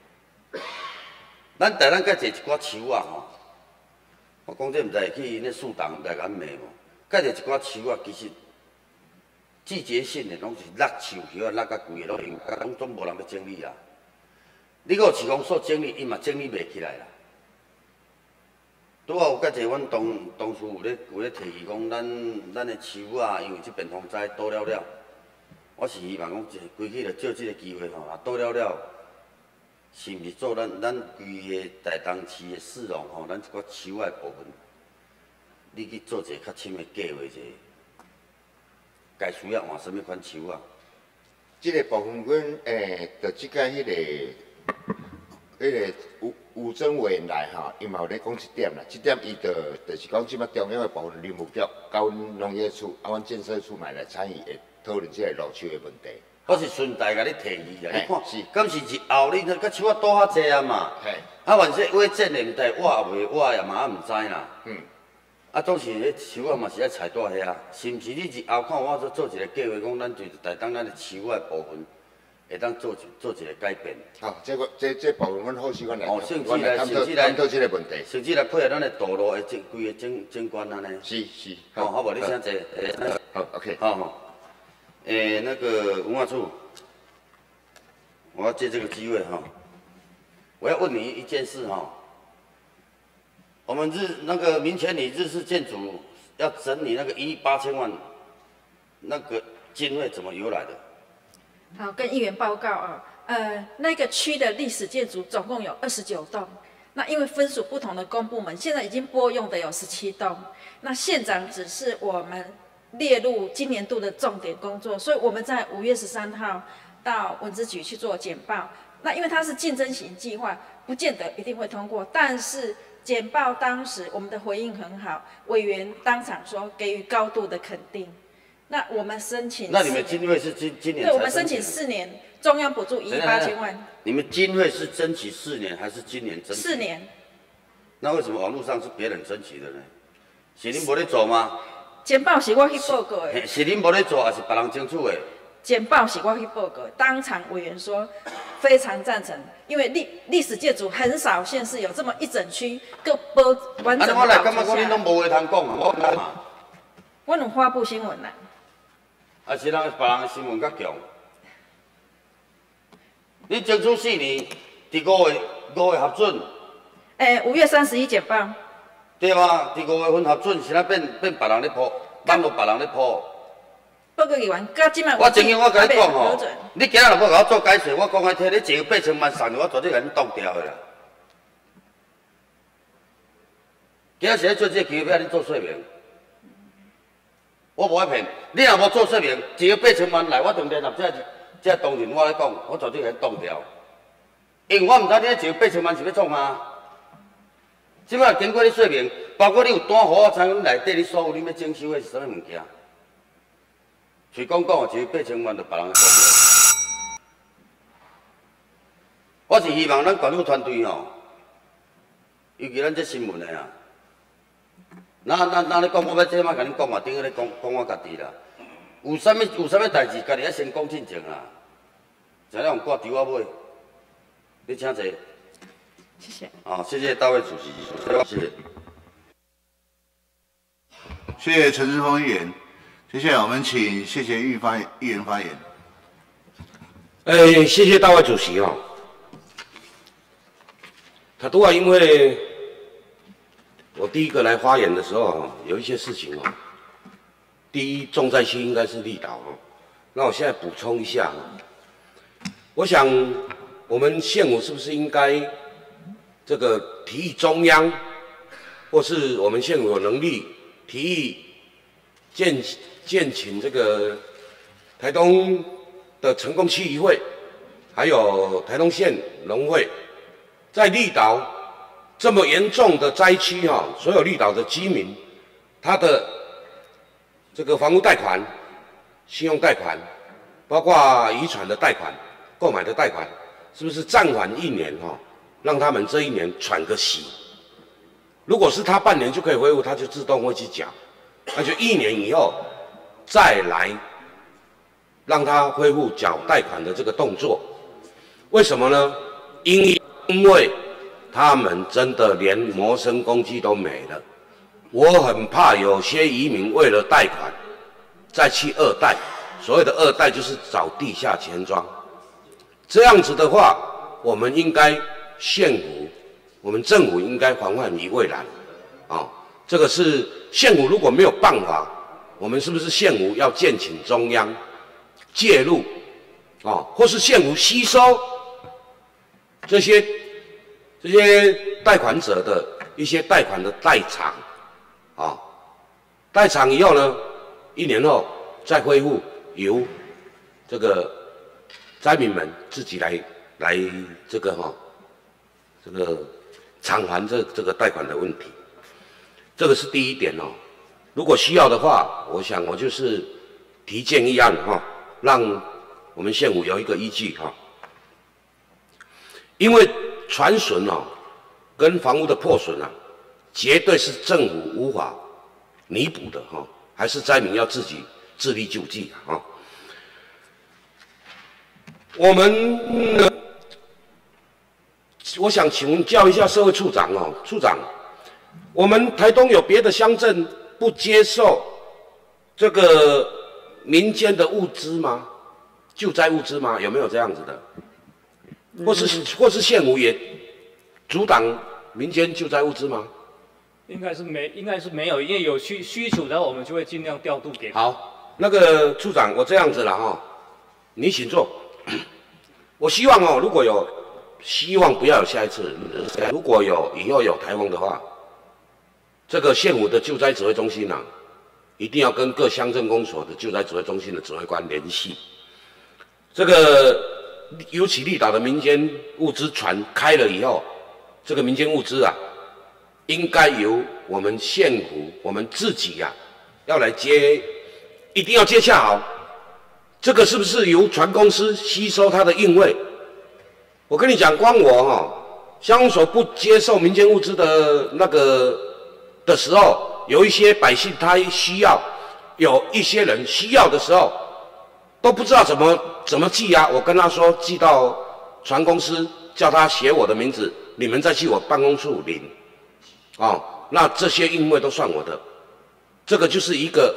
咱台南甲坐一寡树啊我讲这毋知会去因咧树洞来甲骂无？甲坐一寡树啊，其实季节性的拢是落树叶啊，落甲规个拢总无人要整理啦。你搁有市公所整理，伊嘛整理袂起来啦。 拄好有甲一个阮同事有咧提议讲，咱的树啊，因为即边风灾倒了，我是希望讲规矩着借即个机会吼，啊倒了，是毋是做咱规个大东市的市容吼，咱一个树仔部分，你去做一个较深的计划者，该需要换什么款树啊？ 即个部分，阮着即个迄个吴征委员来吼，伊嘛有咧讲一点啦。即点伊就是讲，即摆中央的部分林务局、甲阮农业处、阮建设处嘛来参与会讨论即个路树的问题。 我是顺带甲你提议啦，你看，敢是日后你甲树仔倒较济啊嘛？啊，原说挖种的，毋知挖袂挖也嘛毋知啦。啊，当时迄树仔嘛是爱采大遐，是毋是你日后看我做一个计划，讲咱就台当咱的树仔部分。会当做一个改变。 好，这部分阮后续阮来， 甚至来探讨这个问题， 甚至来配合咱的道路的规个景观安尼。 是。 好无？你请坐。 好 ，OK。 好。那个文化处，我要借这个机会哈，我要问你一件事哈。我们那个民权里日式建筑要整理那个1亿8千万，那个经费怎么由来的？ 好，跟议员报告啊，那个区的历史建筑总共有29栋，那因为分属不同的公部门，现在已经拨用的有17栋，那县长只是我们列入今年度的重点工作，所以我们在5月13号到文资局去做简报。那因为它是竞争型计划，不见得一定会通过，但是简报当时我们的回应很好，委员当场说给予高度的肯定。那我们申请， 那你们经费是今年？ 对，我们申请4年，中央补助1亿8千万。 你们经费是争取4年还是今年争取？4 年。 那为什么网络上是别人争取的呢？是恁无咧做吗？ 简报是我去报告的。 是恁无咧做，还是别人争取的？ 简报是我去报告，当场委员说非常赞成，因为历史建筑很少县市有这么一整区个完整的保存下来。我来感觉讲恁拢无话通讲啊！我有发布新闻啦。 啊，是人别人的新闻较强。你争取4年，伫5月核准。 5月31简报。 对啊，伫5月份核准，是哪变别人咧铺，网络别人咧铺。 报告议员，到即摆我曾经我甲你讲吼，你今仔若要甲我做解释，我讲来听，你1亿8千万送，我绝对甲你挡掉的啦。今仔是咧做这个机会，要你做说明。我无爱骗，你若无做说明，1亿8千万来，我当然合这当然我来讲，我绝对甲你挡掉。因为我毋知你1亿8千万是要创啥。即摆经过你说明，包括你有单互我知影内底你所有你要征收的是啥物物件。随讲1亿8千万就别人的公务。我是希望咱管理团队吼，尤其咱这新闻的啊。那你讲，我要这摆甲恁讲嘛，等于咧讲我家己啦。有啥物代志，家己要先讲进前啦。才让挂丢我尾。你请坐。 谢谢。 好，谢谢大会主席，谢谢。 谢谢陈世峰议员。接下来我们请谢贤议员发言。 谢谢大会主席哦。他都因为我第一个来发言的时候有一些事情哦。第一，重灾区应该是立岛哦。那我现在补充一下我想我们县府是不是应该这个提议中央，或是我们县府有能力提议建请这个台东的成功区议会，还有台东县农会，在绿岛这么严重的灾区所有绿岛的居民，他的这个房屋贷款、信用贷款，包括遗产的贷款、购买的贷款，是不是暂缓1年让他们这1年喘个息？如果是他半年就可以恢复，他就自动会去缴，那就1年以后再来让他恢复缴贷款的这个动作。为什么呢？因为他们真的连谋生工具都没了。我很怕有些移民为了贷款再去2贷，所谓的2贷就是找地下钱庄。这样子的话，我们应该县府、我们政府应该防范于未然。 这个是县府如果没有办法，我们是不是县府要建请中央介入或是县府吸收这些贷款者的一些贷款的代偿代偿以后呢，1年后再恢复，由这个灾民们自己来这个偿还这个贷款的问题。这个是第一点如果需要的话，我想我就是提建议案让我们县府有一个依据因为船损跟房屋的破损绝对是政府无法弥补的还是灾民要自己自力救济我想请教一下社会处长处长，我们台东有别的乡镇不接受这个民间的物资吗？救灾物资吗？有没有这样子的？或是县府也阻挡民间救灾物资吗？ 应该是没有，因为有需求的话，我们就会尽量调度给。 好，那个处长，我这样子了你请坐。我希望如果有希望不要有下一次，如果以后有台风的话，这个县府的救灾指挥中心一定要跟各乡镇公所的救灾指挥中心的指挥官联系。这个尤其绿岛的民间物资船开了以后，这个民间物资应该由我们县府我们自己要来接，一定要接洽好。这个是不是由船公司吸收它的运费？我跟你讲，光我乡公所不接受民间物资的的时候，有一些百姓他需要，有一些人需要的时候，都不知道怎么寄我跟他说寄到船公司，叫他写我的名字，你们再去我办公处领，那这些运费都算我的。这个就是一个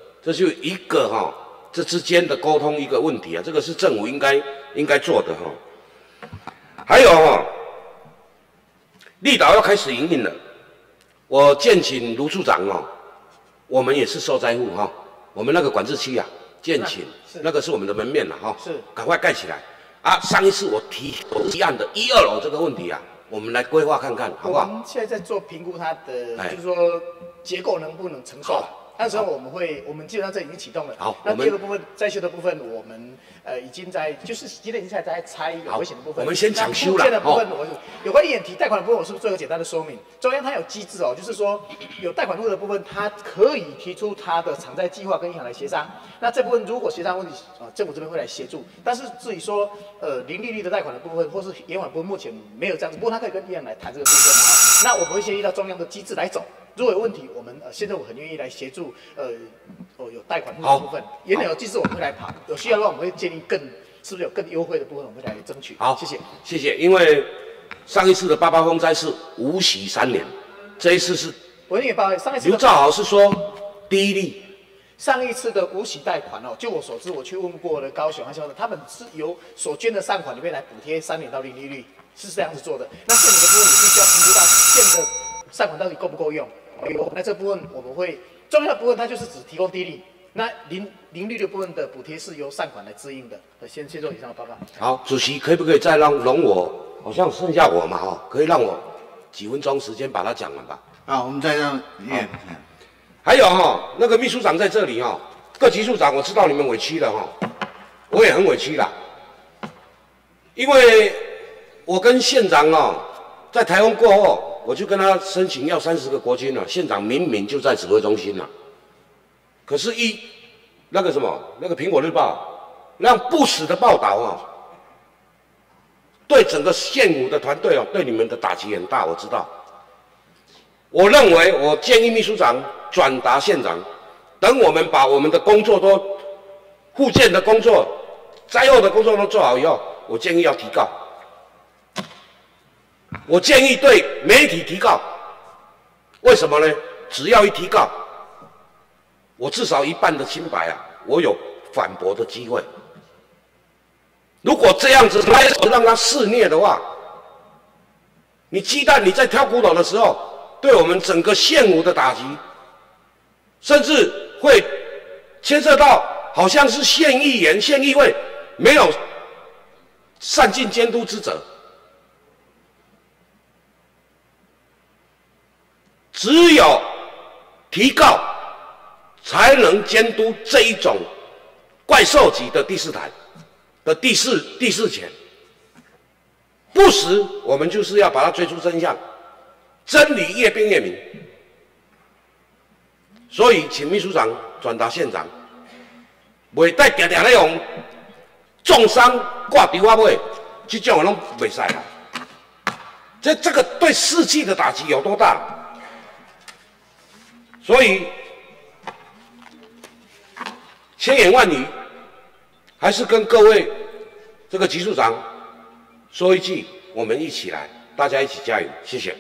这之间的沟通一个问题这个是政府应该做的还有绿岛要开始营运了，我建请卢处长我们也是受灾户我们那个管制区建请那个是我们的门面是赶快盖起来上一次我提案的1、2楼这个问题我们来规划看看好不好？ 我们现在在做评估它的就是说结构能不能承受。那时候我们基本上这已经启动了。好，那第二个部分再修的部分，我们已经就是今天已经在拆有危险的部分。 我们先抢修了。 附件的部分，有关议员提贷款的部分，我是不是做一个简单的说明？中央它有机制就是说有贷款户的部分，它可以提出它的偿债计划跟银行来协商。那这部分如果协商问题政府这边会来协助。但是至于说零利率的贷款的部分，或是延缓部分，目前没有这样子。不过它可以跟银行来谈这个部分那我们会先依照中央的机制来走。如果有问题，我们县政府很愿意来协助，有贷款户的部分，原来有机制我们会来跑，有需要的话我们会建议是不是有更优惠的部分，我们会来争取。 好， 谢谢， 谢谢。因为上一次的88风灾是无息3年，这一次是上一次刘兆豪是说第一例。 上一次的无息贷款就我所知，我去问过了高雄和萧的，他们是由所捐的善款里面来补贴3年到0利率，是这样子做的。那县里的部分你必须要评估到县的善款到底够不够用。那这部分我们会重要的部分，它就是只提供低利，那零利率部分的补贴是由善款来支应的。先做以上的报告。 好，主席可不可以再容我，好像剩下我嘛可以让我几分钟时间把它讲完吧？ 我们再让议员。 还有那个秘书长在这里各级处长，我知道你们委屈了我也很委屈啦，因为我跟县长在台风过后。我就跟他申请要30个国军了，县长明明就在指挥中心了，可是那个苹果日报那样不实的报道对整个县府的团队对你们的打击很大，我知道。我认为我建议秘书长转达县长，等我们把我们的工作都复健的工作、灾后的工作都做好以后，我建议要提告。我建议对媒体提告，为什么呢？只要一提告，我至少1半的清白我有反驳的机会。如果这样子开始让他肆虐的话，你鸡蛋你在挑骨头的时候， 对我们整个县务的打击，甚至会牵涉到好像是县议员、县议会没有善尽监督之责。只有提告才能监督这一种怪兽级的第四台的第四权。不时我们就是要把它追出真相，真理越辩越明。所以请秘书长转达县长，袂带定定咧用重伤挂电话尾，这种拢袂使啦。这个对士气的打击有多大？所以千言万语，还是跟各位这个局处长说一句：我们一起来，大家一起加油，谢谢。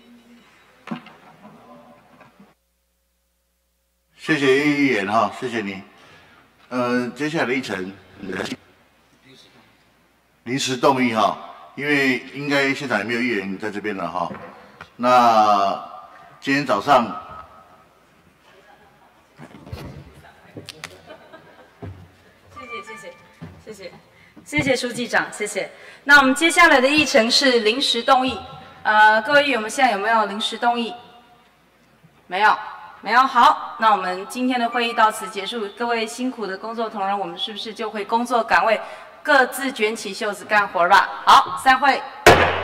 谢谢叶议员哈，谢谢你。接下来的议程临时动议哈，因为应该现场也没有议员在这边了哈。那今天早上。 谢谢书记长，谢谢。那我们接下来的议程是临时动议。各位议员，我们现在有没有临时动议？没有，没有。好，那我们今天的会议到此结束。各位辛苦的工作同仁，我们是不是就回工作岗位，各自卷起袖子干活吧？好，散会。